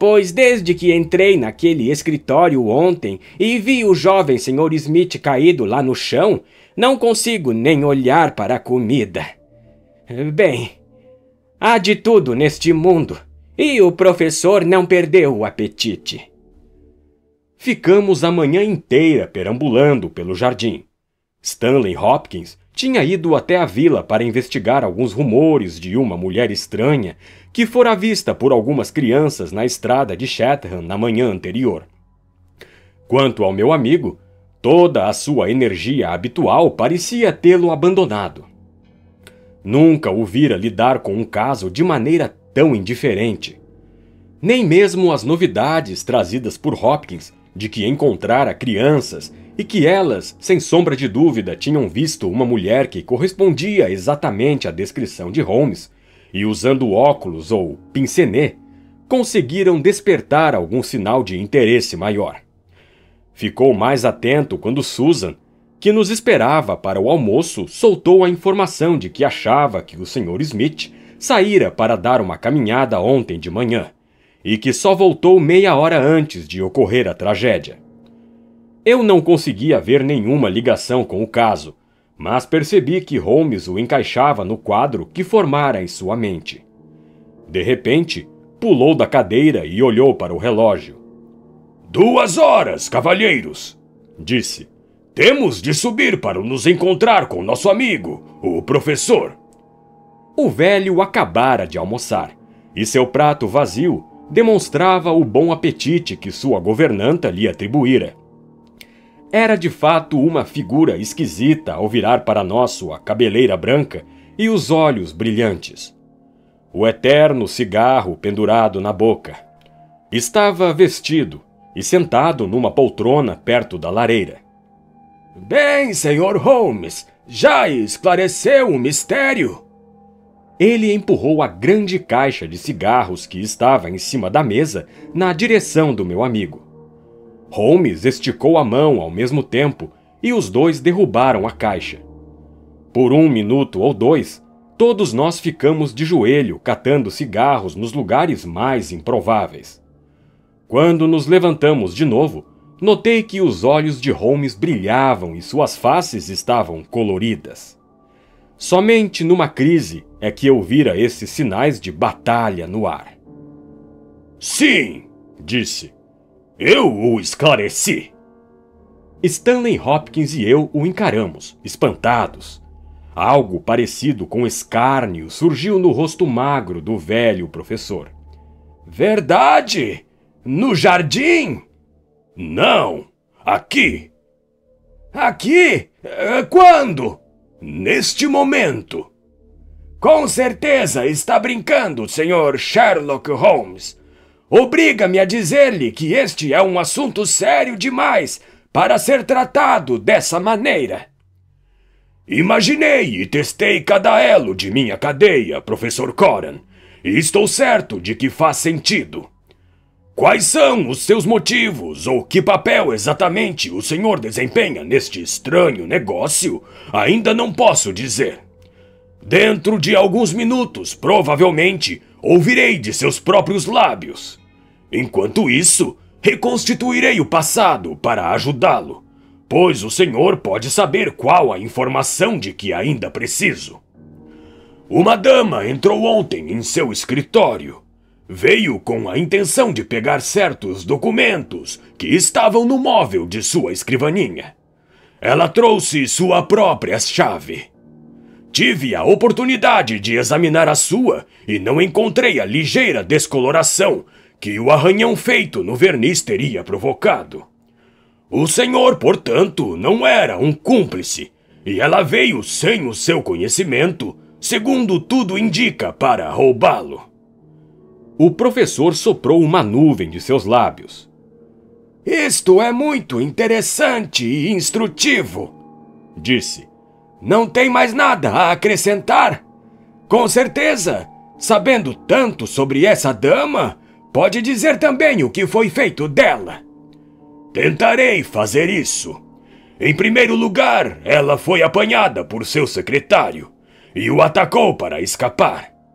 pois desde que entrei naquele escritório ontem e vi o jovem Sr. Smith caído lá no chão, não consigo nem olhar para a comida. Bem, há de tudo neste mundo, e o professor não perdeu o apetite. Ficamos a manhã inteira perambulando pelo jardim. Stanley Hopkins tinha ido até a vila para investigar alguns rumores de uma mulher estranha que fora vista por algumas crianças na estrada de Chatham na manhã anterior. Quanto ao meu amigo, toda a sua energia habitual parecia tê-lo abandonado. Nunca o vira lidar com um caso de maneira tão indiferente. Nem mesmo as novidades trazidas por Hopkins de que encontrara crianças e que elas, sem sombra de dúvida, tinham visto uma mulher que correspondia exatamente à descrição de Holmes, e usando óculos ou pince-nez, conseguiram despertar algum sinal de interesse maior. Ficou mais atento quando Susan, que nos esperava para o almoço, soltou a informação de que achava que o Sr. Smith saíra para dar uma caminhada ontem de manhã, e que só voltou meia hora antes de ocorrer a tragédia. Eu não conseguia ver nenhuma ligação com o caso, mas percebi que Holmes o encaixava no quadro que formara em sua mente. De repente, pulou da cadeira e olhou para o relógio. 2 horas, cavalheiros, disse. Temos de subir para nos encontrar com nosso amigo, o professor. O velho acabara de almoçar, e seu prato vazio demonstrava o bom apetite que sua governanta lhe atribuíra. Era de fato uma figura esquisita ao virar para nós sua cabeleira branca e os olhos brilhantes. O eterno cigarro pendurado na boca. Estava vestido e sentado numa poltrona perto da lareira. Bem, Sr. Holmes, já esclareceu o mistério? Ele empurrou a grande caixa de cigarros que estava em cima da mesa na direção do meu amigo. Holmes esticou a mão ao mesmo tempo e os dois derrubaram a caixa. Por 1 minuto ou 2, todos nós ficamos de joelho catando cigarros nos lugares mais improváveis. Quando nos levantamos de novo, notei que os olhos de Holmes brilhavam e suas faces estavam coloridas. Somente numa crise é que eu vira esses sinais de batalha no ar. Sim, disse. Eu o esclareci. Stanley Hopkins e eu o encaramos, espantados. Algo parecido com escárnio surgiu no rosto magro do velho professor. Verdade? No jardim? Não, aqui. Aqui? Quando? Neste momento. Com certeza está brincando, Sr. Sherlock Holmes. Obriga-me a dizer-lhe que este é um assunto sério demais para ser tratado dessa maneira. Imaginei e testei cada elo de minha cadeia, Professor Coran, e estou certo de que faz sentido. Quais são os seus motivos ou que papel exatamente o senhor desempenha neste estranho negócio? Ainda não posso dizer. Dentro de alguns minutos, provavelmente, ouvirei de seus próprios lábios. Enquanto isso, reconstituirei o passado para ajudá-lo, pois o senhor pode saber qual a informação de que ainda preciso. Uma dama entrou ontem em seu escritório. Veio com a intenção de pegar certos documentos que estavam no móvel de sua escrivaninha. Ela trouxe sua própria chave. Tive a oportunidade de examinar a sua e não encontrei a ligeira descoloração que o arranhão feito no verniz teria provocado. O senhor, portanto, não era um cúmplice, e ela veio sem o seu conhecimento, segundo tudo indica, para roubá-lo. O professor soprou uma nuvem de seus lábios. Isto é muito interessante e instrutivo, disse. Não tem mais nada a acrescentar? Com certeza, sabendo tanto sobre essa dama, pode dizer também o que foi feito dela. Tentarei fazer isso. Em primeiro lugar, ela foi apanhada por seu secretário e o atacou para escapar.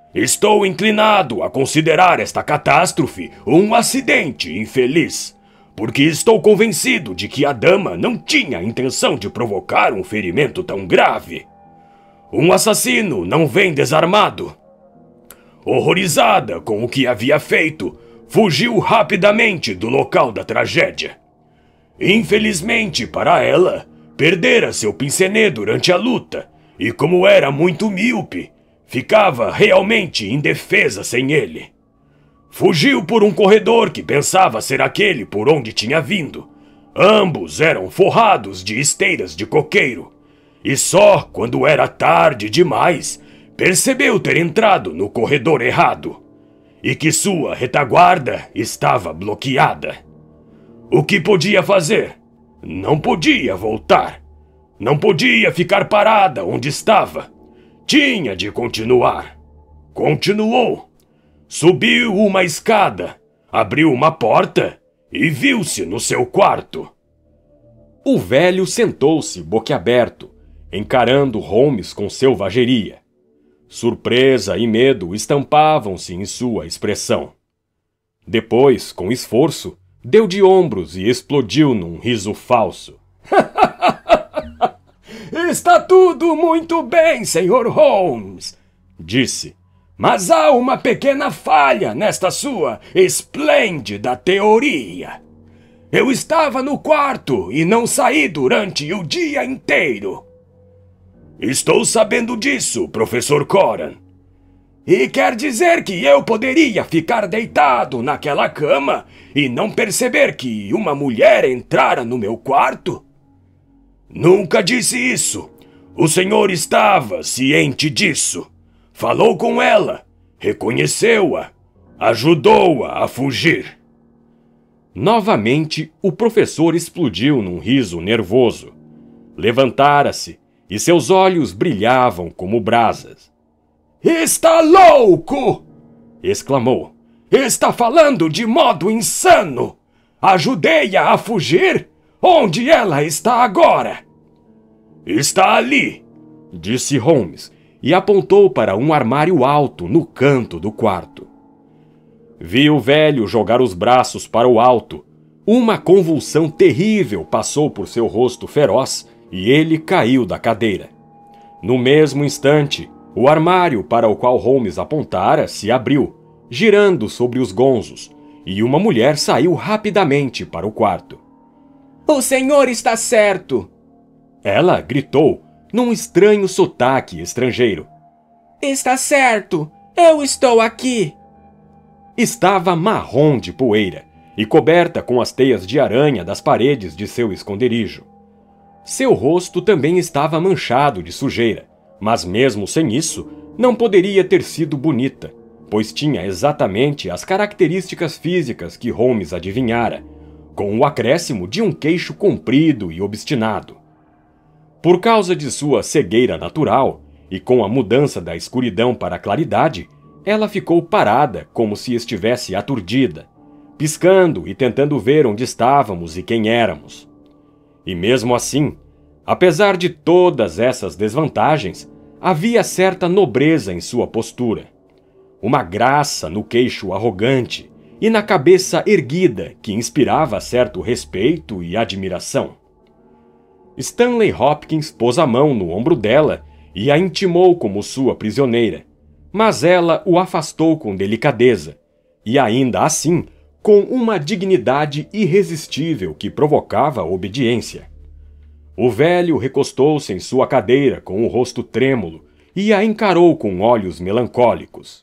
Estou inclinado a considerar esta catástrofe um acidente infeliz, porque estou convencido de que a dama não tinha intenção de provocar um ferimento tão grave. Um assassino não vem desarmado. Horrorizada com o que havia feito, fugiu rapidamente do local da tragédia. Infelizmente para ela, perdera seu pincenê durante a luta, e como era muito míope, ficava realmente indefesa sem ele. Fugiu por um corredor que pensava ser aquele por onde tinha vindo. Ambos eram forrados de esteiras de coqueiro, e só quando era tarde demais, percebeu ter entrado no corredor errado, e que sua retaguarda estava bloqueada. O que podia fazer? Não podia voltar. Não podia ficar parada onde estava. Tinha de continuar. Continuou. Subiu uma escada, abriu uma porta e viu-se no seu quarto. O velho sentou-se boquiaberto, encarando Holmes com selvageria. Surpresa e medo estampavam-se em sua expressão. Depois, com esforço, deu de ombros e explodiu num riso falso. Está tudo muito bem, Sr. Holmes, disse. Mas há uma pequena falha nesta sua esplêndida teoria. Eu estava no quarto e não saí durante o dia inteiro. Estou sabendo disso, professor Coran. E quer dizer que eu poderia ficar deitado naquela cama e não perceber que uma mulher entrara no meu quarto? Nunca disse isso. O senhor estava ciente disso. Falou com ela, reconheceu-a, ajudou-a a fugir. Novamente, o professor explodiu num riso nervoso. Levantara-se e seus olhos brilhavam como brasas. Está louco! Exclamou. Está falando de modo insano! Ajudei-a a fugir? Onde ela está agora? Está ali, disse Holmes, e apontou para um armário alto no canto do quarto. Viu o velho jogar os braços para o alto. Uma convulsão terrível passou por seu rosto feroz e ele caiu da cadeira. No mesmo instante, o armário para o qual Holmes apontara se abriu, girando sobre os gonzos, e uma mulher saiu rapidamente para o quarto. O senhor está certo! Ela gritou, num estranho sotaque estrangeiro. Está certo! Eu estou aqui! Estava marrom de poeira e coberta com as teias de aranha das paredes de seu esconderijo. Seu rosto também estava manchado de sujeira, mas mesmo sem isso, não poderia ter sido bonita, pois tinha exatamente as características físicas que Holmes adivinhara, com o acréscimo de um queixo comprido e obstinado. Por causa de sua cegueira natural, e com a mudança da escuridão para a claridade, ela ficou parada como se estivesse aturdida, piscando e tentando ver onde estávamos e quem éramos. E mesmo assim, apesar de todas essas desvantagens, havia certa nobreza em sua postura. Uma graça no queixo arrogante e na cabeça erguida que inspirava certo respeito e admiração. Stanley Hopkins pôs a mão no ombro dela e a intimou como sua prisioneira, mas ela o afastou com delicadeza, e ainda assim com uma dignidade irresistível que provocava obediência. O velho recostou-se em sua cadeira com o rosto trêmulo e a encarou com olhos melancólicos.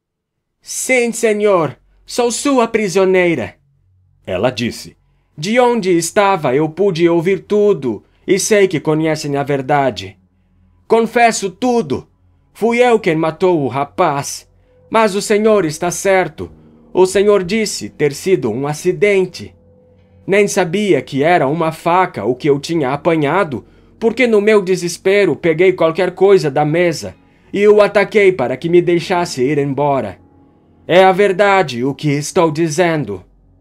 Sim, senhor, sou sua prisioneira, ela disse. De onde estava eu pude ouvir tudo e sei que conhecem a verdade. Confesso tudo. Fui eu quem matou o rapaz. Mas o senhor está certo. O senhor disse ter sido um acidente. Nem sabia que era uma faca o que eu tinha apanhado, porque no meu desespero peguei qualquer coisa da mesa e o ataquei para que me deixasse ir embora. É a verdade o que estou dizendo.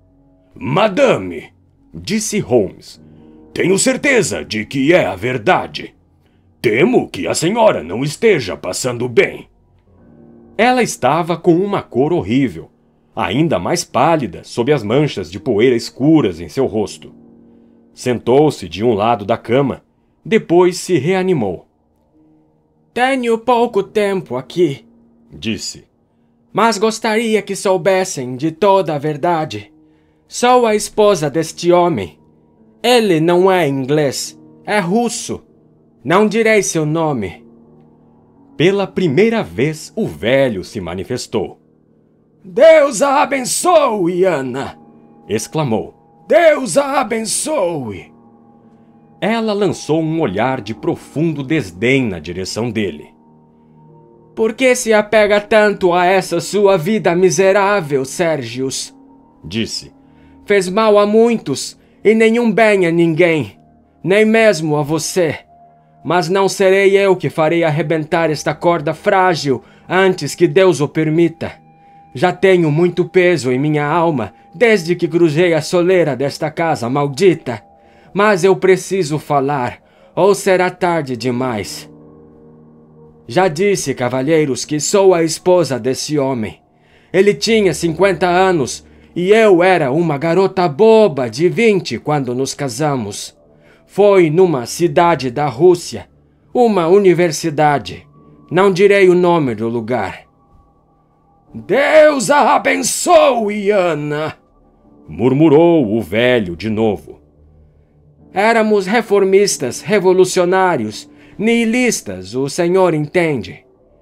Madame, disse Holmes, tenho certeza de que é a verdade. Temo que a senhora não esteja passando bem. Ela estava com uma cor horrível, ainda mais pálida sob as manchas de poeira escuras em seu rosto. Sentou-se de um lado da cama, depois se reanimou. Tenho pouco tempo aqui, disse. Mas gostaria que soubessem de toda a verdade. Sou a esposa deste homem. Ele não é inglês, é russo. Não direi seu nome. Pela primeira vez, o velho se manifestou. Deus a abençoe, Ana! Exclamou. Deus a abençoe! Ela lançou um olhar de profundo desdém na direção dele. Por que se apega tanto a essa sua vida miserável, Sérgios? Disse. Fez mal a muitos e nenhum bem a ninguém, nem mesmo a você. Mas não serei eu que farei arrebentar esta corda frágil antes que Deus o permita. Já tenho muito peso em minha alma desde que cruzei a soleira desta casa maldita. Mas eu preciso falar, ou será tarde demais. Já disse, cavalheiros, que sou a esposa desse homem. Ele tinha 50 anos e eu era uma garota boba de 20 quando nos casamos. Foi numa cidade da Rússia, uma universidade. Não direi o nome do lugar. Deus a abençoe, Ana! Murmurou o velho de novo. Éramos reformistas, revolucionários, nihilistas, o senhor entende.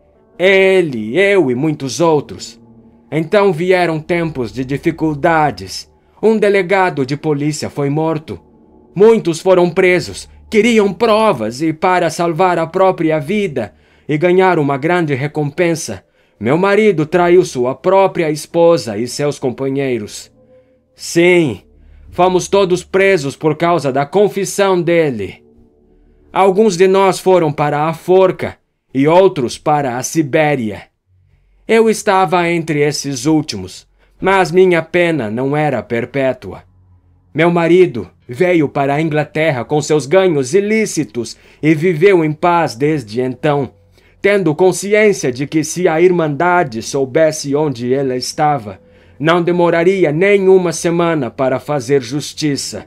Ele, eu e muitos outros. Então vieram tempos de dificuldades. Um delegado de polícia foi morto. Muitos foram presos, queriam provas e, para salvar a própria vida e ganhar uma grande recompensa, meu marido traiu sua própria esposa e seus companheiros. Sim, fomos todos presos por causa da confissão dele. Alguns de nós foram para a forca e outros para a Sibéria. Eu estava entre esses últimos, mas minha pena não era perpétua. Meu marido veio para a Inglaterra com seus ganhos ilícitos e viveu em paz desde então, tendo consciência de que se a Irmandade soubesse onde ele estava, não demoraria nem uma semana para fazer justiça.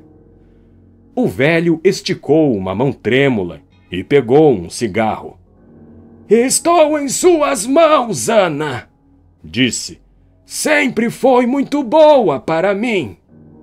O velho esticou uma mão trêmula e pegou um cigarro. Estou em suas mãos, Ana, disse. Sempre foi muito boa para mim.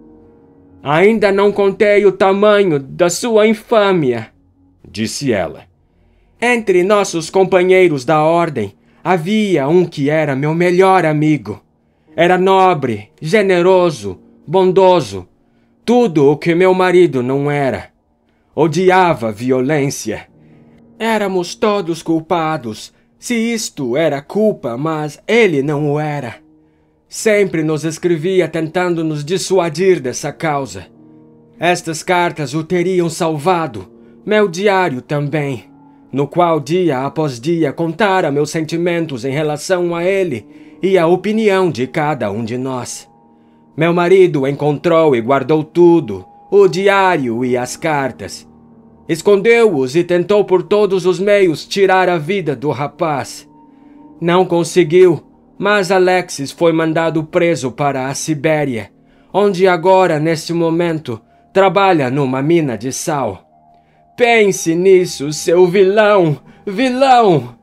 Ainda não contei o tamanho da sua infâmia, disse ela. Entre nossos companheiros da ordem, havia um que era meu melhor amigo. Era nobre, generoso, bondoso, tudo o que meu marido não era. Odiava violência. Éramos todos culpados, se isto era culpa, mas ele não o era. Sempre nos escrevia tentando nos dissuadir dessa causa. Estas cartas o teriam salvado, meu diário também, no qual dia após dia contara meus sentimentos em relação a ele e a opinião de cada um de nós. Meu marido encontrou e guardou tudo, o diário e as cartas. Escondeu-os e tentou por todos os meios tirar a vida do rapaz. Não conseguiu, mas Alexis foi mandado preso para a Sibéria, onde agora, neste momento, trabalha numa mina de sal. Pense nisso, seu vilão! Vilão!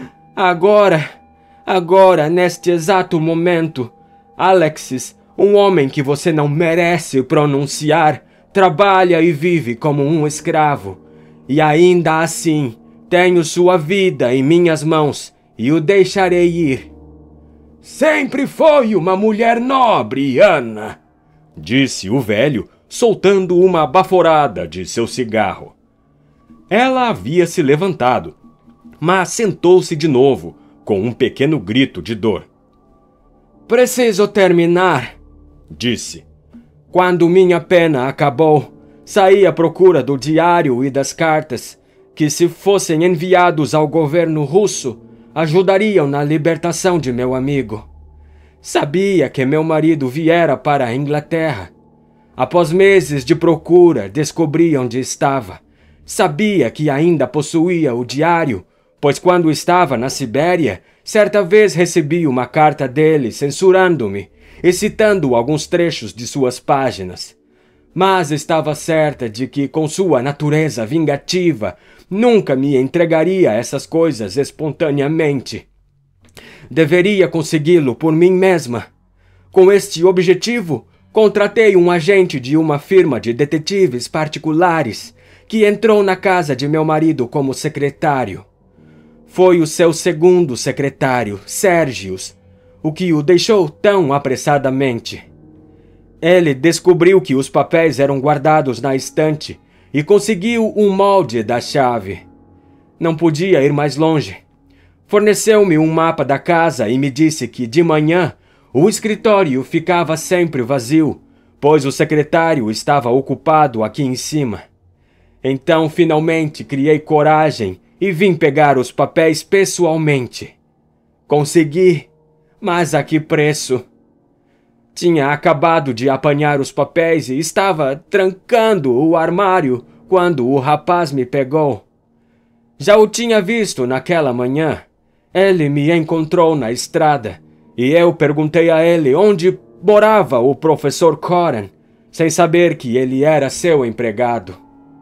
Agora, neste exato momento, Alexis, um homem que você não merece pronunciar, trabalha e vive como um escravo. E ainda assim, tenho sua vida em minhas mãos e o deixarei ir. Sempre foi uma mulher nobre, Ana, disse o velho, soltando uma baforada de seu cigarro. Ela havia se levantado, mas sentou-se de novo, com um pequeno grito de dor. Preciso terminar, disse. Quando minha pena acabou, saí à procura do diário e das cartas, que, se fossem enviados ao governo russo, ajudariam na libertação de meu amigo. Sabia que meu marido viera para a Inglaterra. Após meses de procura, descobri onde estava. Sabia que ainda possuía o diário, pois quando estava na Sibéria, certa vez recebi uma carta dele censurando-me e citando alguns trechos de suas páginas. Mas estava certa de que, com sua natureza vingativa, nunca me entregaria essas coisas espontaneamente. Deveria consegui-lo por mim mesma. Com este objetivo, contratei um agente de uma firma de detetives particulares que entrou na casa de meu marido como secretário. Foi o seu segundo secretário, Sérgios, o que o deixou tão apressadamente. Ele descobriu que os papéis eram guardados na estante e conseguiu um molde da chave. Não podia ir mais longe. Forneceu-me um mapa da casa e me disse que, de manhã, o escritório ficava sempre vazio, pois o secretário estava ocupado aqui em cima. Então, finalmente, criei coragem e vim pegar os papéis pessoalmente. Consegui, mas a que preço? Tinha acabado de apanhar os papéis e estava trancando o armário quando o rapaz me pegou. Já o tinha visto naquela manhã. Ele me encontrou na estrada e eu perguntei a ele onde morava o professor Coran, sem saber que ele era seu empregado.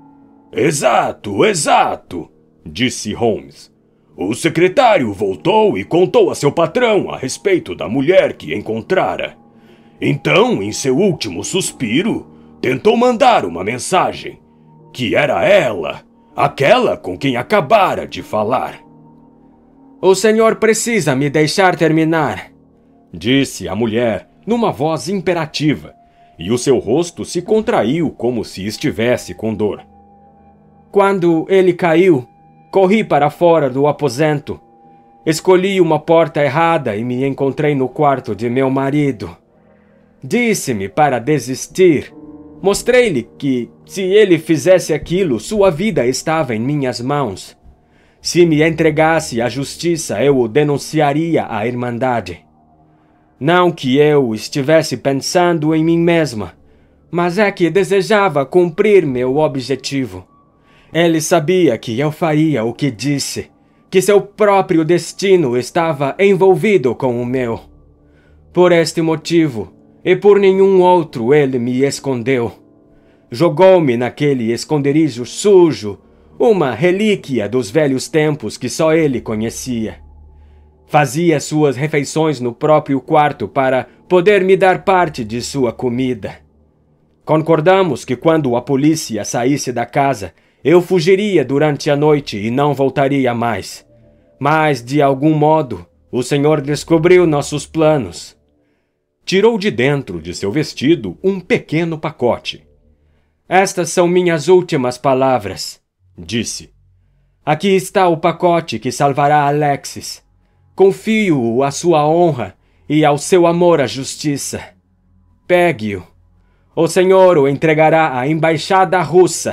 Exato, disse Holmes. O secretário voltou e contou a seu patrão a respeito da mulher que encontrara. Então, em seu último suspiro, tentou mandar uma mensagem, que era ela, aquela com quem acabara de falar. O senhor precisa me deixar terminar, disse a mulher numa voz imperativa, e o seu rosto se contraiu como se estivesse com dor. Quando ele caiu, corri para fora do aposento. Escolhi uma porta errada e me encontrei no quarto de meu marido. Disse-me para desistir. Mostrei-lhe que, se ele fizesse aquilo, sua vida estava em minhas mãos. Se me entregasse à justiça, eu o denunciaria à Irmandade. Não que eu estivesse pensando em mim mesma, mas é que desejava cumprir meu objetivo. Ele sabia que eu faria o que disse, que seu próprio destino estava envolvido com o meu. Por este motivo, e por nenhum outro, ele me escondeu. Jogou-me naquele esconderijo sujo, uma relíquia dos velhos tempos que só ele conhecia. Fazia suas refeições no próprio quarto para poder me dar parte de sua comida. Concordamos que quando a polícia saísse da casa, eu fugiria durante a noite e não voltaria mais. Mas, de algum modo, o senhor descobriu nossos planos. Tirou de dentro de seu vestido um pequeno pacote. Estas são minhas últimas palavras, disse. Aqui está o pacote que salvará Alexis. Confio-o à sua honra e ao seu amor à justiça. Pegue-o. O senhor o entregará à embaixada russa.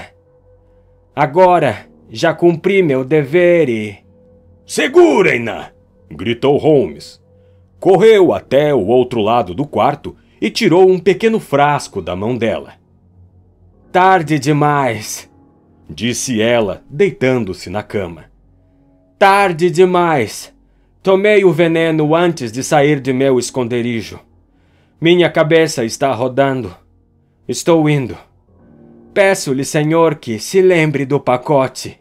Agora, já cumpri meu dever e... Segurem-na! Gritou Holmes. Correu até o outro lado do quarto e tirou um pequeno frasco da mão dela. Tarde demais, disse ela, deitando-se na cama. Tarde demais. Tomei o veneno antes de sair de meu esconderijo. Minha cabeça está rodando. Estou indo. Peço-lhe, senhor, que se lembre do pacote.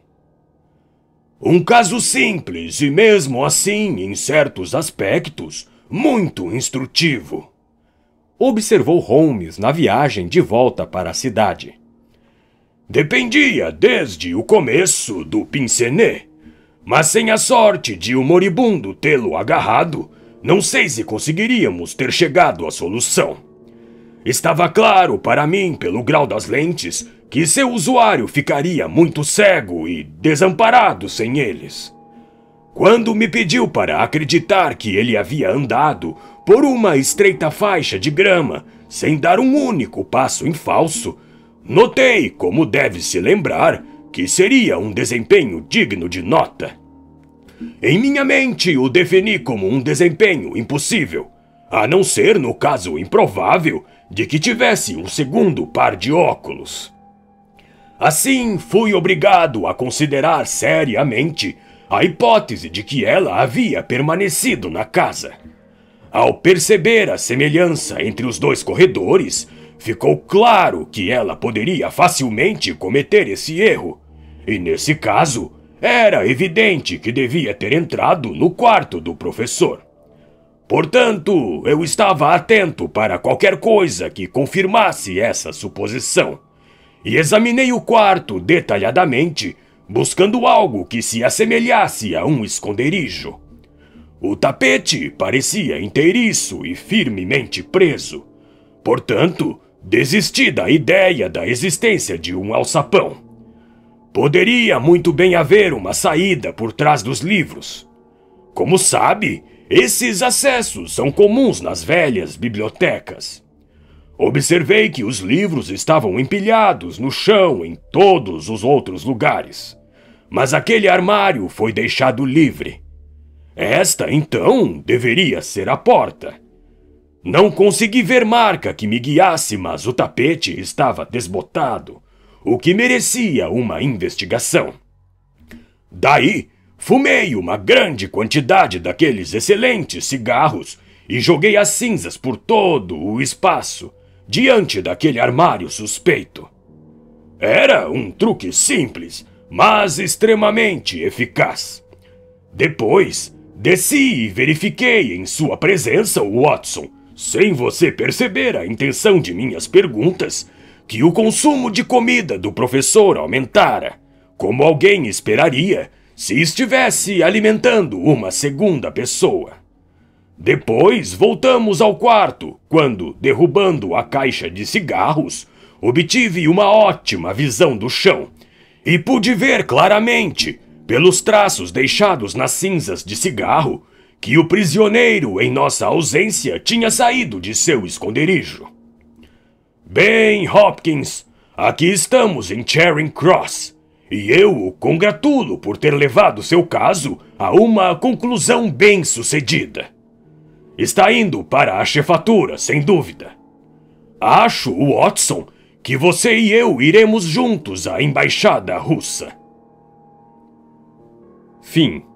Um caso simples e, mesmo assim, em certos aspectos, muito instrutivo. Observou Holmes na viagem de volta para a cidade. Dependia desde o começo do Pincenez, mas sem a sorte de o moribundo tê-lo agarrado, não sei se conseguiríamos ter chegado à solução. Estava claro para mim, pelo grau das lentes, que seu usuário ficaria muito cego e desamparado sem eles. Quando me pediu para acreditar que ele havia andado por uma estreita faixa de grama, sem dar um único passo em falso, notei, como deve-se lembrar, que seria um desempenho digno de nota. Em minha mente, o defini como um desempenho impossível, a não ser no caso improvável de que tivesse um segundo par de óculos. Assim, fui obrigado a considerar seriamente a hipótese de que ela havia permanecido na casa. Ao perceber a semelhança entre os dois corredores, ficou claro que ela poderia facilmente cometer esse erro, e nesse caso, era evidente que devia ter entrado no quarto do professor. Portanto, eu estava atento para qualquer coisa que confirmasse essa suposição, e examinei o quarto detalhadamente, buscando algo que se assemelhasse a um esconderijo. O tapete parecia inteiriço e firmemente preso. Portanto, desisti da ideia da existência de um alçapão. Poderia muito bem haver uma saída por trás dos livros. Como sabe, esses acessos são comuns nas velhas bibliotecas. Observei que os livros estavam empilhados no chão em todos os outros lugares, mas aquele armário foi deixado livre. Esta, então, deveria ser a porta. Não consegui ver marca que me guiasse, mas o tapete estava desbotado, o que merecia uma investigação. Daí, fumei uma grande quantidade daqueles excelentes cigarros e joguei as cinzas por todo o espaço, diante daquele armário suspeito. Era um truque simples, mas extremamente eficaz. Depois, desci e verifiquei em sua presença, Watson, sem você perceber a intenção de minhas perguntas, que o consumo de comida do professor aumentara, como alguém esperaria se estivesse alimentando uma segunda pessoa. Depois voltamos ao quarto, quando, derrubando a caixa de cigarros, obtive uma ótima visão do chão e pude ver claramente, pelos traços deixados nas cinzas de cigarro, que o prisioneiro em nossa ausência tinha saído de seu esconderijo. Bem, Hopkins, aqui estamos em Charing Cross, e eu o congratulo por ter levado seu caso a uma conclusão bem-sucedida. Está indo para a chefatura, sem dúvida. Acho, Watson, que você e eu iremos juntos à embaixada russa. Fim.